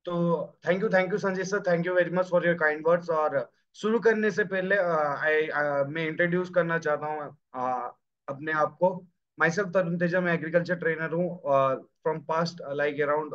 तो thank you Sanjay sir, thank you very much for your kind words. और शुरू करने से पहले मैं इंट्रोड्यूस करना चाहता हूँ अपने आप को। माई सेल्फ तरुण तेजा, मैं एग्रीकल्चर ट्रेनर हूँ from past like around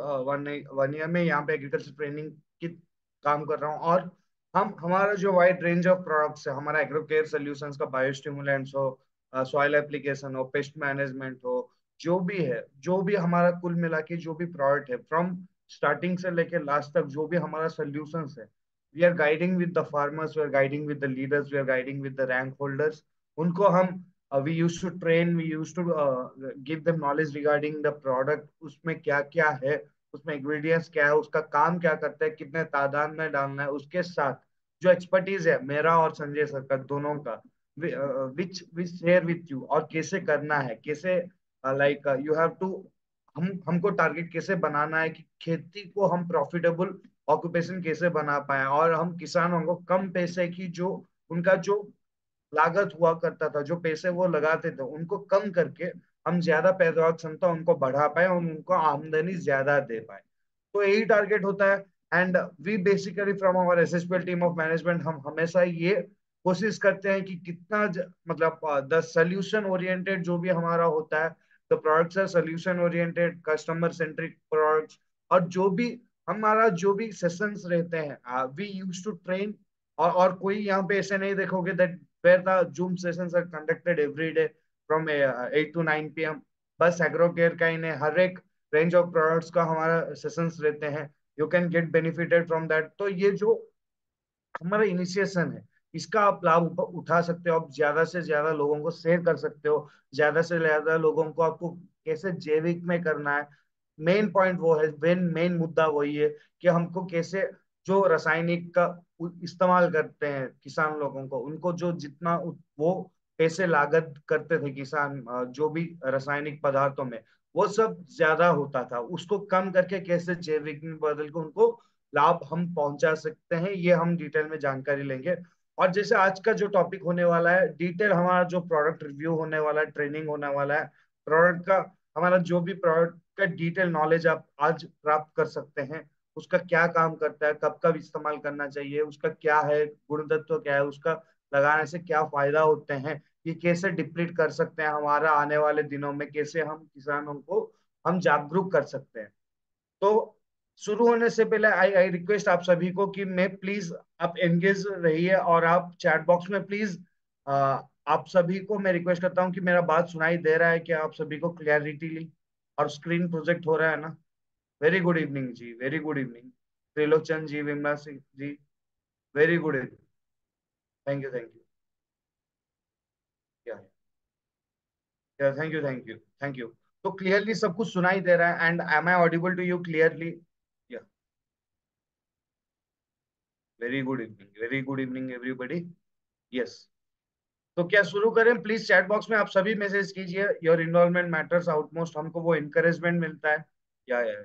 one year में यहाँ पे एग्रीकल्चर ट्रेनिंग की काम कर रहा हूँ। और हम हमारा जो वाइड रेंज ऑफ प्रोडक्ट्स है, हमारा एग्रो केयर सोल्यूशंस का बायोस्टिमुलेंट्स हो, सॉइल एप्लीकेशन हो, पेस्ट मैनेजमेंट हो, जो भी है, जो भी हमारा कुल मिला के जो भी प्रोडक्ट है, फ्रॉम स्टार्टिंग से लेके लास्ट तक जो भी हमारा सोल्यूशंस है, we are guiding with the farmers, we are guiding with the leaders, we are guiding with the rank holders. उनको हम we use to train, we use to give them knowledge regarding the product, उसमें क्या क्या है, उसमें ingredients क्या है, उसका काम क्या करता है, कितने तादाद में डालना है। उसके साथ जो एक्सपर्टीज है मेरा और संजय सर का दोनों का, which which share with you, और कैसे करना है, कैसे लाइक यू हैव टू, हमको टारगेट कैसे बनाना है कि खेती को हम प्रॉफिटेबल ऑक्यूपेशन कैसे बना पाए, और हम किसानों को कम पैसे की जो उनका जो लागत हुआ करता था, जो पैसे वो लगाते थे, उनको कम करके हम ज्यादा पैदावार क्षमता उनको बढ़ा पाए और उनको आमदनी ज्यादा दे पाए। तो यही टारगेट होता है। And we basically from our SSPL team of management, हम हमेशा ये कोशिश करते हैं कि कितना मतलब द सोल्यूशन ओरिएंटेड जो भी हमारा होता है, the products are solution oriented, customer centric products. और जो भी हमारा जो भी सेशंस रहते हैं, वी यूज टू ट्रेन। और कोई यहाँ पे ऐसे नहीं देखोगे that where the zoom sessions are conducted every day from 8 to 9 PM। बस एग्रो केयर का ही नहीं, हर एक रेंज ऑफ प्रोडक्ट्स का हमारा सेशंस रहते हैं। You can get benefited from that. तो ये जो हमारा इनिशिएशन है, इसका आप लाभ उठा सकते हो, आप ज्यादा से ज्यादा लोगों को शेयर कर सकते हो, ज्यादा से ज्यादा लोगों को आपको कैसे जैविक में करना है। मेन पॉइंट वो है, मेन मुद्दा वही है कि हमको कैसे जो रासायनिक का इस्तेमाल करते हैं किसान लोगों को, उनको जो जितना वो पैसे लागत करते थे किसान जो भी रासायनिक पदार्थों में, वो सब ज्यादा होता था, उसको कम करके कैसे जैविक में बदल के उनको लाभ हम पहुंचा सकते हैं, ये हम डिटेल में जानकारी लेंगे। और जैसे आज का जो टॉपिक होने वाला है, डिटेल हमारा जो प्रोडक्ट रिव्यू होने वाला है, ट्रेनिंग होने वाला है प्रोडक्ट का, हमारा जो भी प्रोडक्ट का डिटेल नॉलेज आप आज प्राप्त कर सकते हैं। उसका क्या काम करता है, कब कब इस्तेमाल करना चाहिए, उसका क्या है गुण तत्व, क्या है उसका, लगाने से क्या फायदा होते हैं, ये कैसे डिप्लीट कर सकते हैं हमारा आने वाले दिनों में, कैसे हम किसानों को हम जागरूक कर सकते हैं। तो शुरू होने से पहले आई आई रिक्वेस्ट आप सभी को कि मैं प्लीज आप एंगेज रहिए, और आप चैट बॉक्स में प्लीज आप सभी को मैं रिक्वेस्ट करता हूँ कि मेरा बात सुनाई दे रहा है कि आप सभी को क्लैरिटीली, और स्क्रीन प्रोजेक्ट हो रहा है ना। Very good evening ji, very good evening. Trilochan ji, Vimla Singh ji, very good evening. Thank you, thank you. क्या है, thank you, thank you, thank you. तो क्लियरली सब कुछ सुनाई दे रहा है, and am I audible to you clearly? Yeah, very good evening, very good evening everybody. Yes. तो क्या शुरू करें? प्लीज चैट बॉक्स में आप सभी मैसेज कीजिए, योर इन्वॉल्वमेंट मैटर्स आउटमोस्ट, हमको वो इनकरेजमेंट मिलता है। या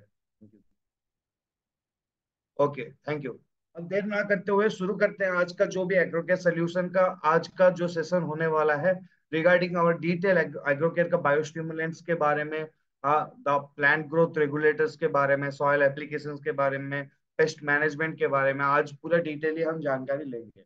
ओके, थैंक यू। अब देर ना करते हुए शुरू करते हैं आज का जो भी एग्रोकेयर सोल्यूशन का आज का जो सेशन होने वाला है, रिगार्डिंग आवर डिटेल एग्रोकेयर का बायोस्टिमुलेंट्स के बारे में, द प्लांट ग्रोथ रेगुलेटर्स के बारे में, सॉइल एप्लीकेशंस के बारे में, पेस्ट मैनेजमेंट के बारे में आज पूरा डिटेली हम जानकारी लेंगे।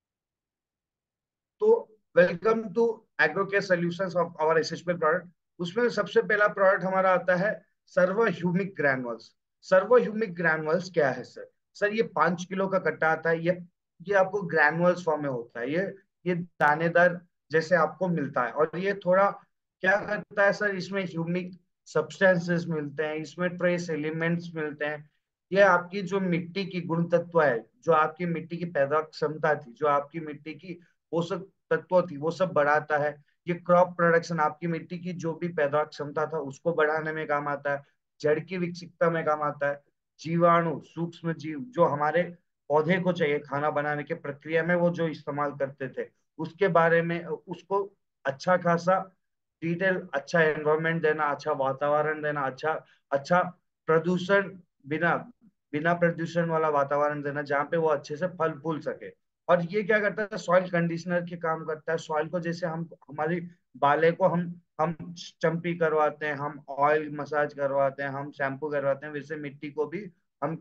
तो welcome to agro care solutions of our assessment product. उसमें सबसे पहला प्रोडक्ट हमारा आता है Servo humic granules. Servo humic granules क्या है सर? सर ये 5 किलो का कट्टा आता है। ये आपको ग्रैनुअल्स फॉर्म में होता है। ये दानेदार जैसे आपको मिलता है, और ये थोड़ा क्या करता है सर, इसमें ह्यूमिक सब्सटेंसेस मिलते हैं, इसमें ट्रेस एलिमेंट्स मिलते हैं। ये आपकी जो मिट्टी की गुण तत्व है, जो आपकी मिट्टी की पैदा क्षमता थी, जो आपकी मिट्टी की पोषक तत्व थी, वो सब बढ़ाता है। ये क्रॉप प्रोडक्शन, आपकी मिट्टी की जो भी पैदावार क्षमता था उसको बढ़ाने में काम आता है। जड़ की विकसितता में काम आता है। जीवाणु, सूक्ष्म जीव जो हमारे पौधे को चाहिए खाना बनाने के प्रक्रिया में वो जो इस्तेमाल करते थे, उसके बारे में उसको अच्छा खासा डिटेल, अच्छा एनवायरनमेंट देना, अच्छा वातावरण देना, अच्छा अच्छा प्रदूषण, बिना बिना प्रदूषण वाला वातावरण देना जहाँ पे वो अच्छे से फल फूल सके। और ये क्या करता है, सॉइल कंडीशनर के काम करता है। सॉइल को जैसे हम हमारी बाले को हम चम्पी करवाते हैं, हम ऑयल मसाज करवाते हैं, हम शैम्पू करवाते हैं, वैसे मिट्टी को भी हमको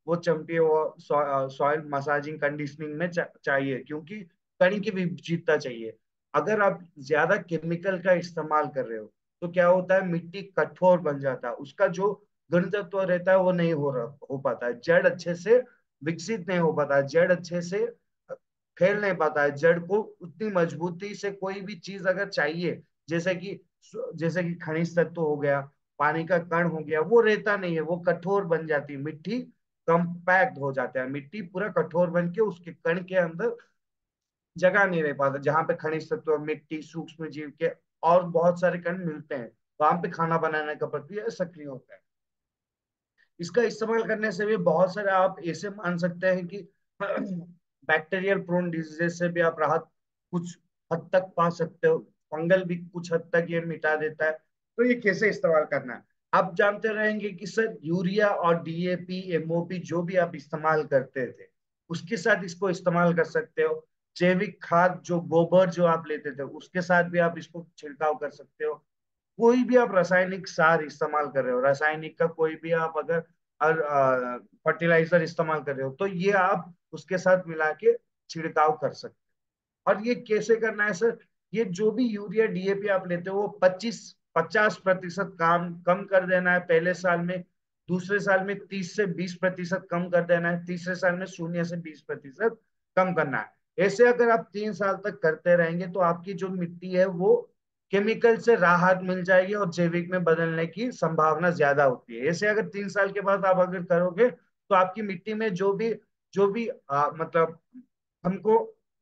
वो चमके, वो सॉइल मसाजिंग कंडीशनिंग में चाहिए, क्योंकि कणी की विविधता चाहिए। अगर आप ज्यादा केमिकल का इस्तेमाल कर रहे हो तो क्या होता है, मिट्टी कठोर बन जाता है, उसका जो गण तत्व रहता है वो नहीं हो पाता है, जड़ अच्छे से विकसित नहीं हो पाता है, जड़ अच्छे से फैल नहीं पाता है। जड़ को उतनी मजबूती से कोई भी चीज अगर चाहिए, जैसे कि जैसे कि खनिज तत्व हो गया, पानी का कण हो गया, वो रहता नहीं है, वो कठोर बन जाती है मिट्टी, कंपैक्ट हो जाता है, मिट्टी पूरा कठोर बन के उसके कण के अंदर जगह नहीं रह पाता, जहाँ पे खनिज तत्व, मिट्टी, सूक्ष्म जीव के और बहुत सारे कण मिलते हैं, वहां पे खाना बनाने का प्रक्रिया सक्रिय होता है। इसका इस्तेमाल करने से भी बहुत सारे आप ऐसे मान सकते हैं कि बैक्टीरियल प्रोन डिजीजेस से भी आप राहत कुछ हद तक पा सकते हो, फंगल भी कुछ हद तक ये मिटा देता है। तो ये कैसे इस्तेमाल करना है, आप जानते रहेंगे कि सर यूरिया और डीएपी, एमओपी जो भी आप इस्तेमाल करते थे, उसके साथ इसको इस्तेमाल कर सकते हो। जैविक खाद जो गोबर जो आप लेते थे, उसके साथ भी आप इसको छिड़काव कर सकते हो। कोई भी आप रासायनिक सार इस्तेमाल कर रहे हो, रासायनिक का कोई भी आप अगर फर्टिलाइजर इस्तेमाल कर रहे हो, तो ये आप उसके साथ मिला के छिड़काव कर सकते हो। और ये कैसे करना है सर, ये जो भी यूरिया डीएपी आप लेते हो वो 50% काम कम कर देना है पहले साल में, दूसरे साल में 30 से 20% कम कर देना है, तीसरे साल में 0 से 20% कम करना है। ऐसे अगर आप 3 साल तक करते रहेंगे तो आपकी जो मिट्टी है वो केमिकल से राहत मिल जाएगी और जैविक में बदलने की संभावना ज्यादा होती है। ऐसे अगर 3 साल के बाद आप अगर करोगे तो आपकी मिट्टी में जो भी मतलब हमको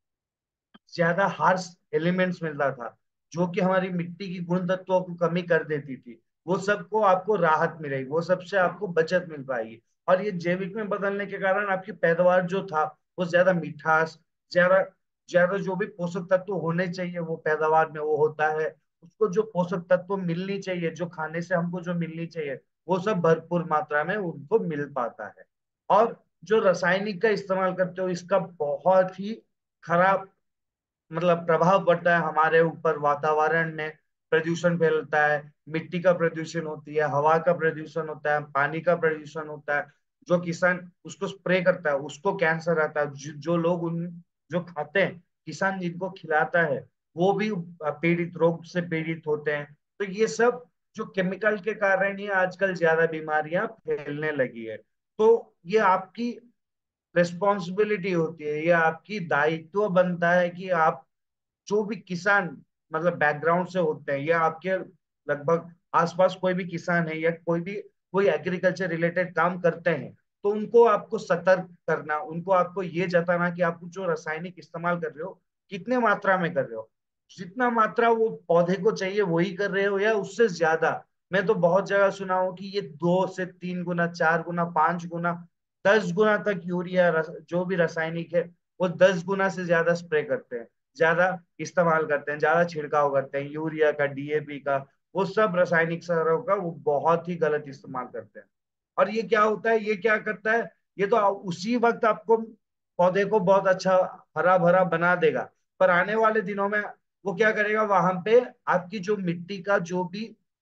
ज्यादा हार्श एलिमेंट्स मिलता था, जो कि हमारी मिट्टी की गुण तत्वों को कमी कर देती थी, वो सबको आपको राहत मिलेगी, वो सबसे आपको बचत मिल पाएगी। और ये जैविक में बदलने के कारण आपकी पैदावार जो था वो ज्यादा मिठास, ज्यादा ज्यादा जो भी पोषक तत्व होने चाहिए वो पैदावार में वो होता है, उसको जो पोषक तत्व मिलनी चाहिए, जो खाने से हमको जो मिलनी चाहिए, वो सब भरपूर मात्रा में उनको मिल पाता है। और जो रासायनिक का इस्तेमाल करते हो, इसका बहुत ही खराब मतलब प्रभाव पड़ता है हमारे ऊपर, वातावरण में प्रदूषण फैलता है, मिट्टी का प्रदूषण होती है, हवा का प्रदूषण होता है, पानी का प्रदूषण होता है। जो किसान उसको स्प्रे करता है उसको कैंसर आता है, जो लोग उन जो खाते हैं, किसान जिनको खिलाता है, वो भी पीड़ित, रोग से पीड़ित होते हैं। तो ये सब जो केमिकल के कारण ही आजकल ज्यादा बीमारियां फैलने लगी है। तो ये आपकी रिस्पॉन्सिबिलिटी होती है, ये आपकी दायित्व बनता है कि आप जो भी किसान मतलब बैकग्राउंड से होते हैं, या आपके लगभग आसपास कोई भी किसान है या कोई एग्रीकल्चर रिलेटेड काम करते हैं, तो उनको आपको सतर्क करना, उनको आपको ये जताना कि आप जो रासायनिक इस्तेमाल कर रहे हो कितने मात्रा में कर रहे हो, जितना मात्रा वो पौधे को चाहिए वही कर रहे हो या उससे ज्यादा। मैं तो बहुत जगह सुना हूं कि ये 2 से 3 गुना, 4 गुना, 5 गुना, 10 गुना तक यूरिया जो भी रासायनिक है वो 10 गुना से ज्यादा स्प्रे करते हैं, ज्यादा इस्तेमाल करते हैं, ज्यादा छिड़काव करते हैं यूरिया का, डीएपी का, वो सब रासायनिक सारों का वो बहुत ही गलत इस्तेमाल करते हैं। और ये क्या होता है, ये क्या करता है, ये तो उसी वक्त आपको पौधे को बहुत अच्छा हरा भरा बना देगा, पर आने वाले दिनों में वो क्या करेगा, वहां पे आपकी जो मिट्टी का जो भी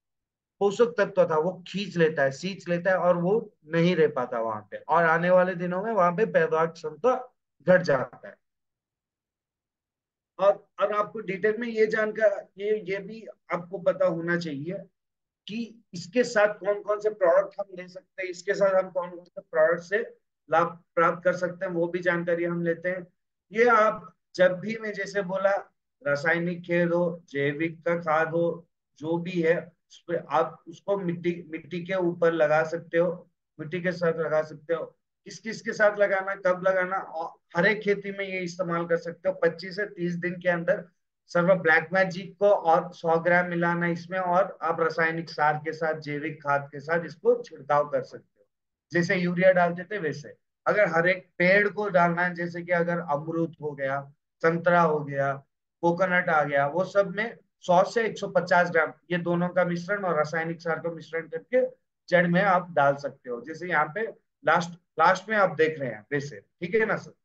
पोषक तत्व था वो खींच लेता है, सींच लेता है, और वो नहीं रह पाता वहां पे, और आने वाले दिनों में वहां पे पैदावार क्षमता घट जाता है। और आपको डिटेल में ये जानकर ये भी आपको पता होना चाहिए कि इसके साथ कौन कौन से प्रोडक्ट हम ले सकते हैं, इसके साथ हम कौन कौन से प्रोडक्ट से लाभ प्राप्त कर सकते हैं, वो भी जानकारी हम लेते हैं। ये आप जब भी, मैं जैसे बोला, रासायनिक खेद हो, जैविक का खाद हो, जो भी है, उस पे आप उसको मिट्टी मिट्टी के ऊपर लगा सकते हो, मिट्टी के साथ लगा सकते हो। किस किस के साथ लगाना, कब लगाना, और हर एक खेती में ये इस्तेमाल कर सकते हो। 25 से 30 दिन के अंदर सर्व ब्लैक मैजिक को और 100 ग्राम मिलाना इसमें, और आप रासायनिक सार के साथ, जैविक खाद के साथ इसको छिड़काव कर सकते हो, जैसे यूरिया डालते थे वैसे। अगर हर एक पेड़ को डालना है, जैसे कि अगर अमरूद हो गया, संतरा हो गया, कोकोनट आ गया, वो सब में 100 से 150 ग्राम ये दोनों का मिश्रण और रासायनिक सार का मिश्रण करके जड़ में आप डाल सकते हो, जैसे यहाँ पे लास्ट लास्ट में आप देख रहे हैं वैसे। ठीक है ना सर?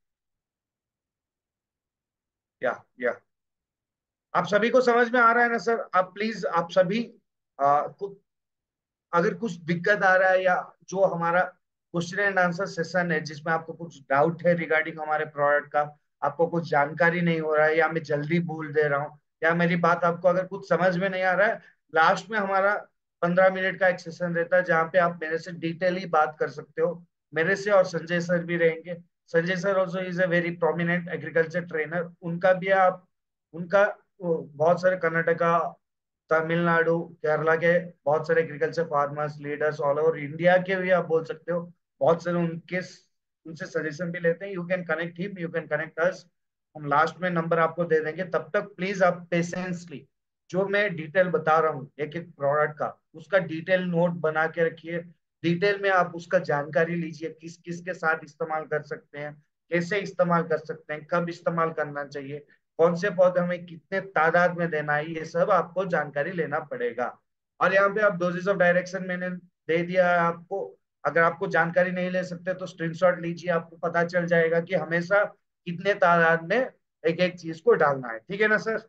या आप सभी को समझ में आ रहा है ना सर? आप प्लीज आप सभी अगर कुछ दिक्कत आ रहा है या जो हमारा क्वेश्चन एंड आंसर सेशन है जिसमें आपको कुछ डाउट है रिगार्डिंग हमारे प्रोडक्ट का, आपको कुछ जानकारी नहीं हो रहा है, या मैं जल्दी बोल दे रहा हूँ, या मेरी बात आपको अगर कुछ समझ में नहीं आ रहा है, लास्ट में हमारा 15 मिनट का एक सेशन रहता है जहाँ पे आप मेरे से डिटेली बात कर सकते हो। मेरे से और संजय सर भी रहेंगे। Sanjay sir also is a very prominent agriculture trainer, उनका भी आप उनका बहुत सारे कर्नाटका, तमिलनाडु, केरला के बहुत सारे agriculture farmers leaders all over India के भी आप बोल सकते हो, बहुत सारे उनसे सजेशन भी लेते हैं। You can connect him, you can connect us. हम लास्ट में नंबर आपको दे देंगे, तब तक प्लीज आप पेशेंसली जो मैं डिटेल बता रहा हूँ एक एक प्रोडक्ट का, उसका डिटेल नोट बना के रखिए। डिटेल में आप उसका जानकारी लीजिए, किस किस के साथ इस्तेमाल कर सकते हैं, कैसे इस्तेमाल कर सकते हैं, कब इस्तेमाल करना चाहिए, कौन से पौधे हमें कितने तादाद में देना है, ये सब आपको जानकारी लेना पड़ेगा। और यहाँ पे आप डोजेस ऑफ डायरेक्शन मैंने दे दिया है आपको। अगर आपको जानकारी नहीं ले सकते तो स्क्रीनशॉट लीजिए, आपको पता चल जाएगा कि हमेशा कितने तादाद में एक एक चीज को डालना है। ठीक है ना सर?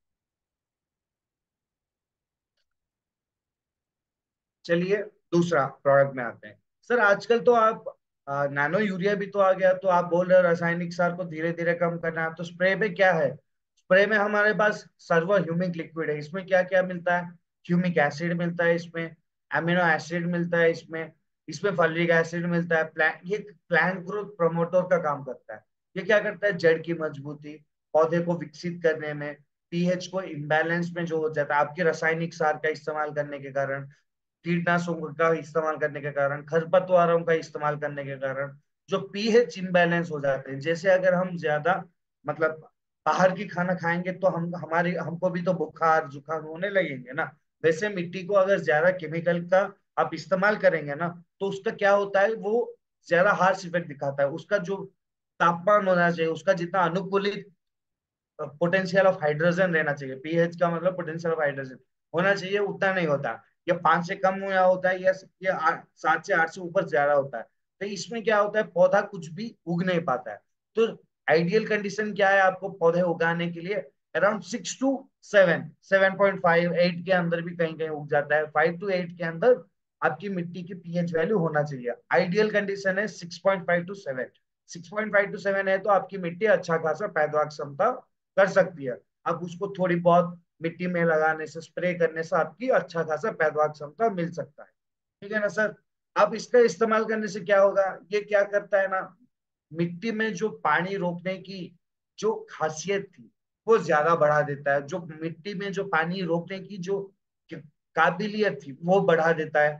चलिए दूसरा प्रोडक्ट में आते हैं। सर आजकल तो आप नैनो यूरिया भी तो आ गया, तो आप बोल रहे हो रासायनिक सार को धीरे धीरे कम करना है, तो स्प्रे पे क्या है? स्प्रे में हमारे पास सर्वो ह्यूमिक लिक्विड है। इसमें क्या क्या मिलता है? ह्यूमिक एसिड मिलता है इसमें, अमीनो एसिड मिलता है इसमें, इसमें फॉलिक एसिड मिलता है। ये प्लांट ग्रोथ प्रमोटर का काम करता है। ये क्या करता है? जड़ की मजबूती, पौधे को विकसित करने में, पीएच को इम्बैलेंस में जो हो जाता है आपके रासायनिक सार का इस्तेमाल करने के कारण, कीटनाशकों का इस्तेमाल करने के कारण, खरपतवारों का इस्तेमाल करने के कारण जो पीएच इम्बैलेंस हो जाते हैं। जैसे अगर हम ज्यादा मतलब बाहर की खाना खाएंगे तो हमको भी तो बुखार जुकाम होने लगेंगे ना। वैसे मिट्टी को अगर ज्यादा केमिकल का आप इस्तेमाल करेंगे ना, तो उसका क्या होता है, वो ज्यादा हार्श इफेक्ट दिखाता है। उसका जो तापमान होना चाहिए, उसका जितना अनुकूलित पोटेंशियल ऑफ हाइड्रोजन रहना चाहिए, पीएच का मतलब पोटेंशियल ऑफ हाइड्रोजन होना चाहिए, उतना नहीं होता। ये 5 से कम हुआ होता है, या ये 7 से 8 से ऊपर ज्यादा होता है। तो इसमें क्या होता है, पौधा कुछ भी उग नहीं पाता है। तो आइडियल कंडीशन क्या है आपको पौधे उगाने के लिए? अराउंड 6 to 7, 7.5, 8 के अंदर भी कहीं कहीं उग जाता है, 5 to 8 के अंदर आपकी मिट्टी की पीएच वैल्यू होना चाहिए। आइडियल कंडीशन है 6.5 to 7। 6.5 to 7 है तो आपकी मिट्टी अच्छा खासा पैदावार क्षमता कर सकती है। अब उसको थोड़ी बहुत मिट्टी में लगाने से, स्प्रे करने से आपकी अच्छा खासा पैदावार क्षमता मिल सकता है। ठीक है ना सर? अब इसका इस्तेमाल करने से क्या होगा, ये क्या करता है ना, मिट्टी में जो पानी रोकने की जो खासियत थी वो ज्यादा बढ़ा देता है। जो मिट्टी में जो पानी रोकने की जो काबिलियत थी वो बढ़ा देता है।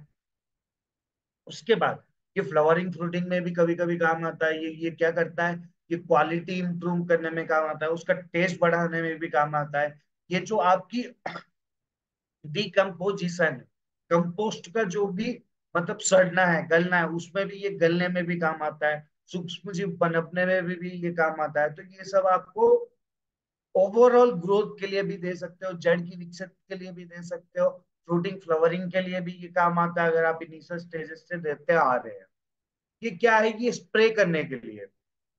उसके बाद ये फ्लावरिंग फ्रूटिंग में भी कभी कभी काम आता है। ये क्या करता है, ये क्वालिटी इंप्रूव करने में काम आता है, उसका टेस्ट बढ़ाने में भी काम आता है। ये जो आपकी डिकम्पोजिशन, कंपोस्ट का जो भी मतलब सड़ना है, गलना है, उसमें भी ये गलने में भी काम आता है। सूक्ष्म जीव पनपने में भी ये काम आता है। तो ये सब आपको ओवरऑल ग्रोथ के लिए भी दे सकते हो, जड़ की विकसित के लिए भी दे सकते हो, फ्रूटिंग फ्लावरिंग के लिए भी ये काम आता है अगर आप इनिशियल स्टेजेस से देते आ रहे हैं। ये क्या है, ये स्प्रे करने के लिए।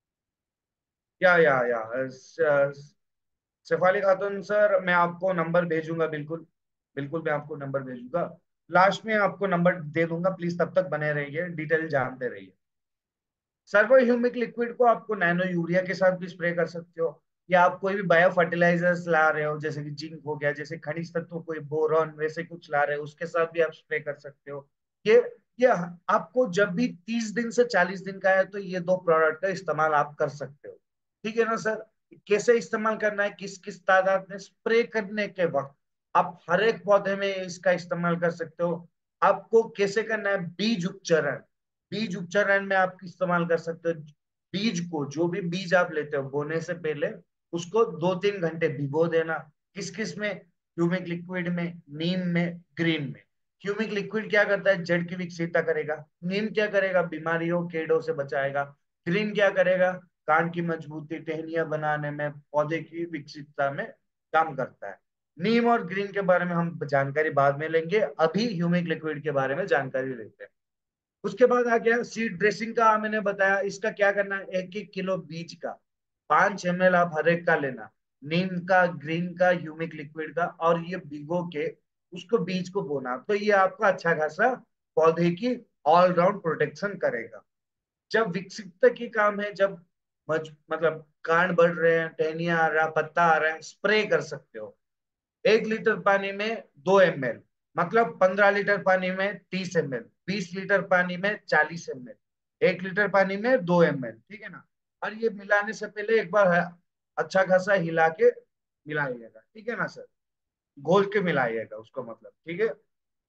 या शेफाली खातून सर, मैं आपको नंबर भेजूंगा, बिल्कुल बिल्कुल मैं आपको नंबर भेजूंगा। लास्ट में आपको नंबर दे दूंगा, प्लीज तब तक बने रहिए, डिटेल जानते रहिए। सर्वो ह्यूमिक लिक्विड को आपको नैनो यूरिया के साथ भी स्प्रे कर सकते हो, या आप कोई भी बायो फर्टिलाइजर्स ला रहे हो, जैसे कि जिंक हो गया, जैसे खनिज तत्व कोई बोरॉन वैसे कुछ ला रहे हो, उसके साथ भी आप स्प्रे कर सकते हो। ये ये आपको जब भी 30 दिन से 40 दिन का है तो ये दो प्रोडक्ट का इस्तेमाल आप कर सकते हो। ठीक है ना सर? कैसे इस्तेमाल करना है, किस किस तादाद में, स्प्रे करने के वक्त आप हर एक पौधे में इसका इस्तेमाल कर सकते हो। आपको कैसे करना है, बीज उपचरण, बीज उपचारण में आप इस्तेमाल कर सकते हो। बीज को, जो भी बीज आप लेते हो बोने से पहले, उसको 2-3 घंटे भिगो देना। किस किस में? ह्यूमिक लिक्विड में, नीम में, ग्रीन में। ह्यूमिक लिक्विड क्या करता है, जड़ की विकसितता करेगा। नीम क्या करेगा, बीमारियों कीड़ों से बचाएगा। ग्रीन क्या करेगा, कांड की मजबूती, टहनियां बनाने में, पौधे की विकसितता में काम करता है। नीम और ग्रीन के बारे में हम जानकारी बाद में लेंगे, अभी ह्यूमिक लिक्विड के बारे में जानकारी लेते हैं। उसके बाद आ गया सीड ड्रेसिंग का, मैंने बताया इसका क्या करना है। 1-1 किलो बीज का 5 ml आप हर एक का लेना, नीम का, ग्रीन का, ह्यूमिक लिक्विड का, और ये भिगो के उसको बीज को बोना। तो ये आपका अच्छा खासा पौधे की ऑलराउंड प्रोटेक्शन करेगा। जब विकसित की काम है, जब मतलब कांड बढ़ रहे हैं, टहनियां आ रहा है, पत्ता आ रहा है, स्प्रे कर सकते हो। 1 लीटर पानी में 2 ml, मतलब 15 लीटर पानी में 30 ml, 20 लीटर पानी में 40 ml, 1 लीटर पानी में 2 ml, ठीक है ना। और ये मिलाने से पहले एक बार अच्छा खासा हिला के मिलाइएगा, ठीक है ना सर। घोल के मिलाइएगा उसको, मतलब ठीक है।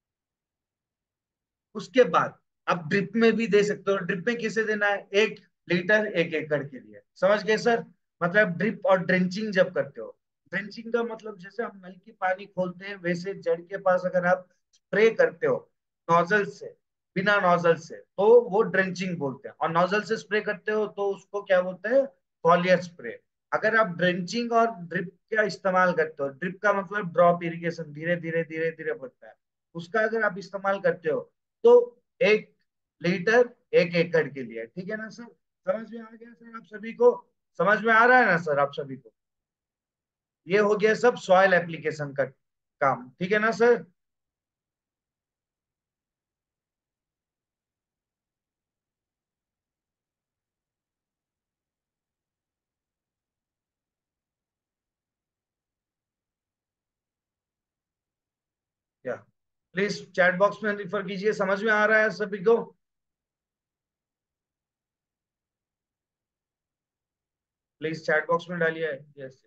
उसके बाद आप ड्रिप में भी दे सकते हो। ड्रिप में किसे देना है? 1 लीटर 1 एकड़ के लिए, समझ गए सर। मतलब ड्रिप और ड्रेंचिंग जब करते हो, ड्रेंचिंग का मतलब जैसे हम नल की पानी खोलते हैं, वैसे जड़ के पास अगर आप स्प्रे करते हो नोजल से, बिना नोजल से, तो वो ड्रेंचिंग बोलते हैं। और नोजल से स्प्रे करते हो तो उसको क्या बोलते हैं? Foliar spray. अगर आप ड्रेंचिंग और ड्रिप का इस्तेमाल करते हो, ड्रिप का मतलब ड्रॉप इरिगेशन, धीरे धीरे धीरे धीरे बढ़ता है, उसका अगर आप इस्तेमाल करते हो तो 1 लीटर 1 एकड़ के लिए, ठीक है ना सर। समझ में आ गया सर आप सभी को? समझ में आ रहा है ना सर आप सभी को? ये हो गया सब सॉइल एप्लीकेशन का काम, ठीक है ना sir. Yeah please chat box में रिफर कीजिए, समझ में आ रहा है सभी को? प्लीज चैट बॉक्स में डालिए। यस।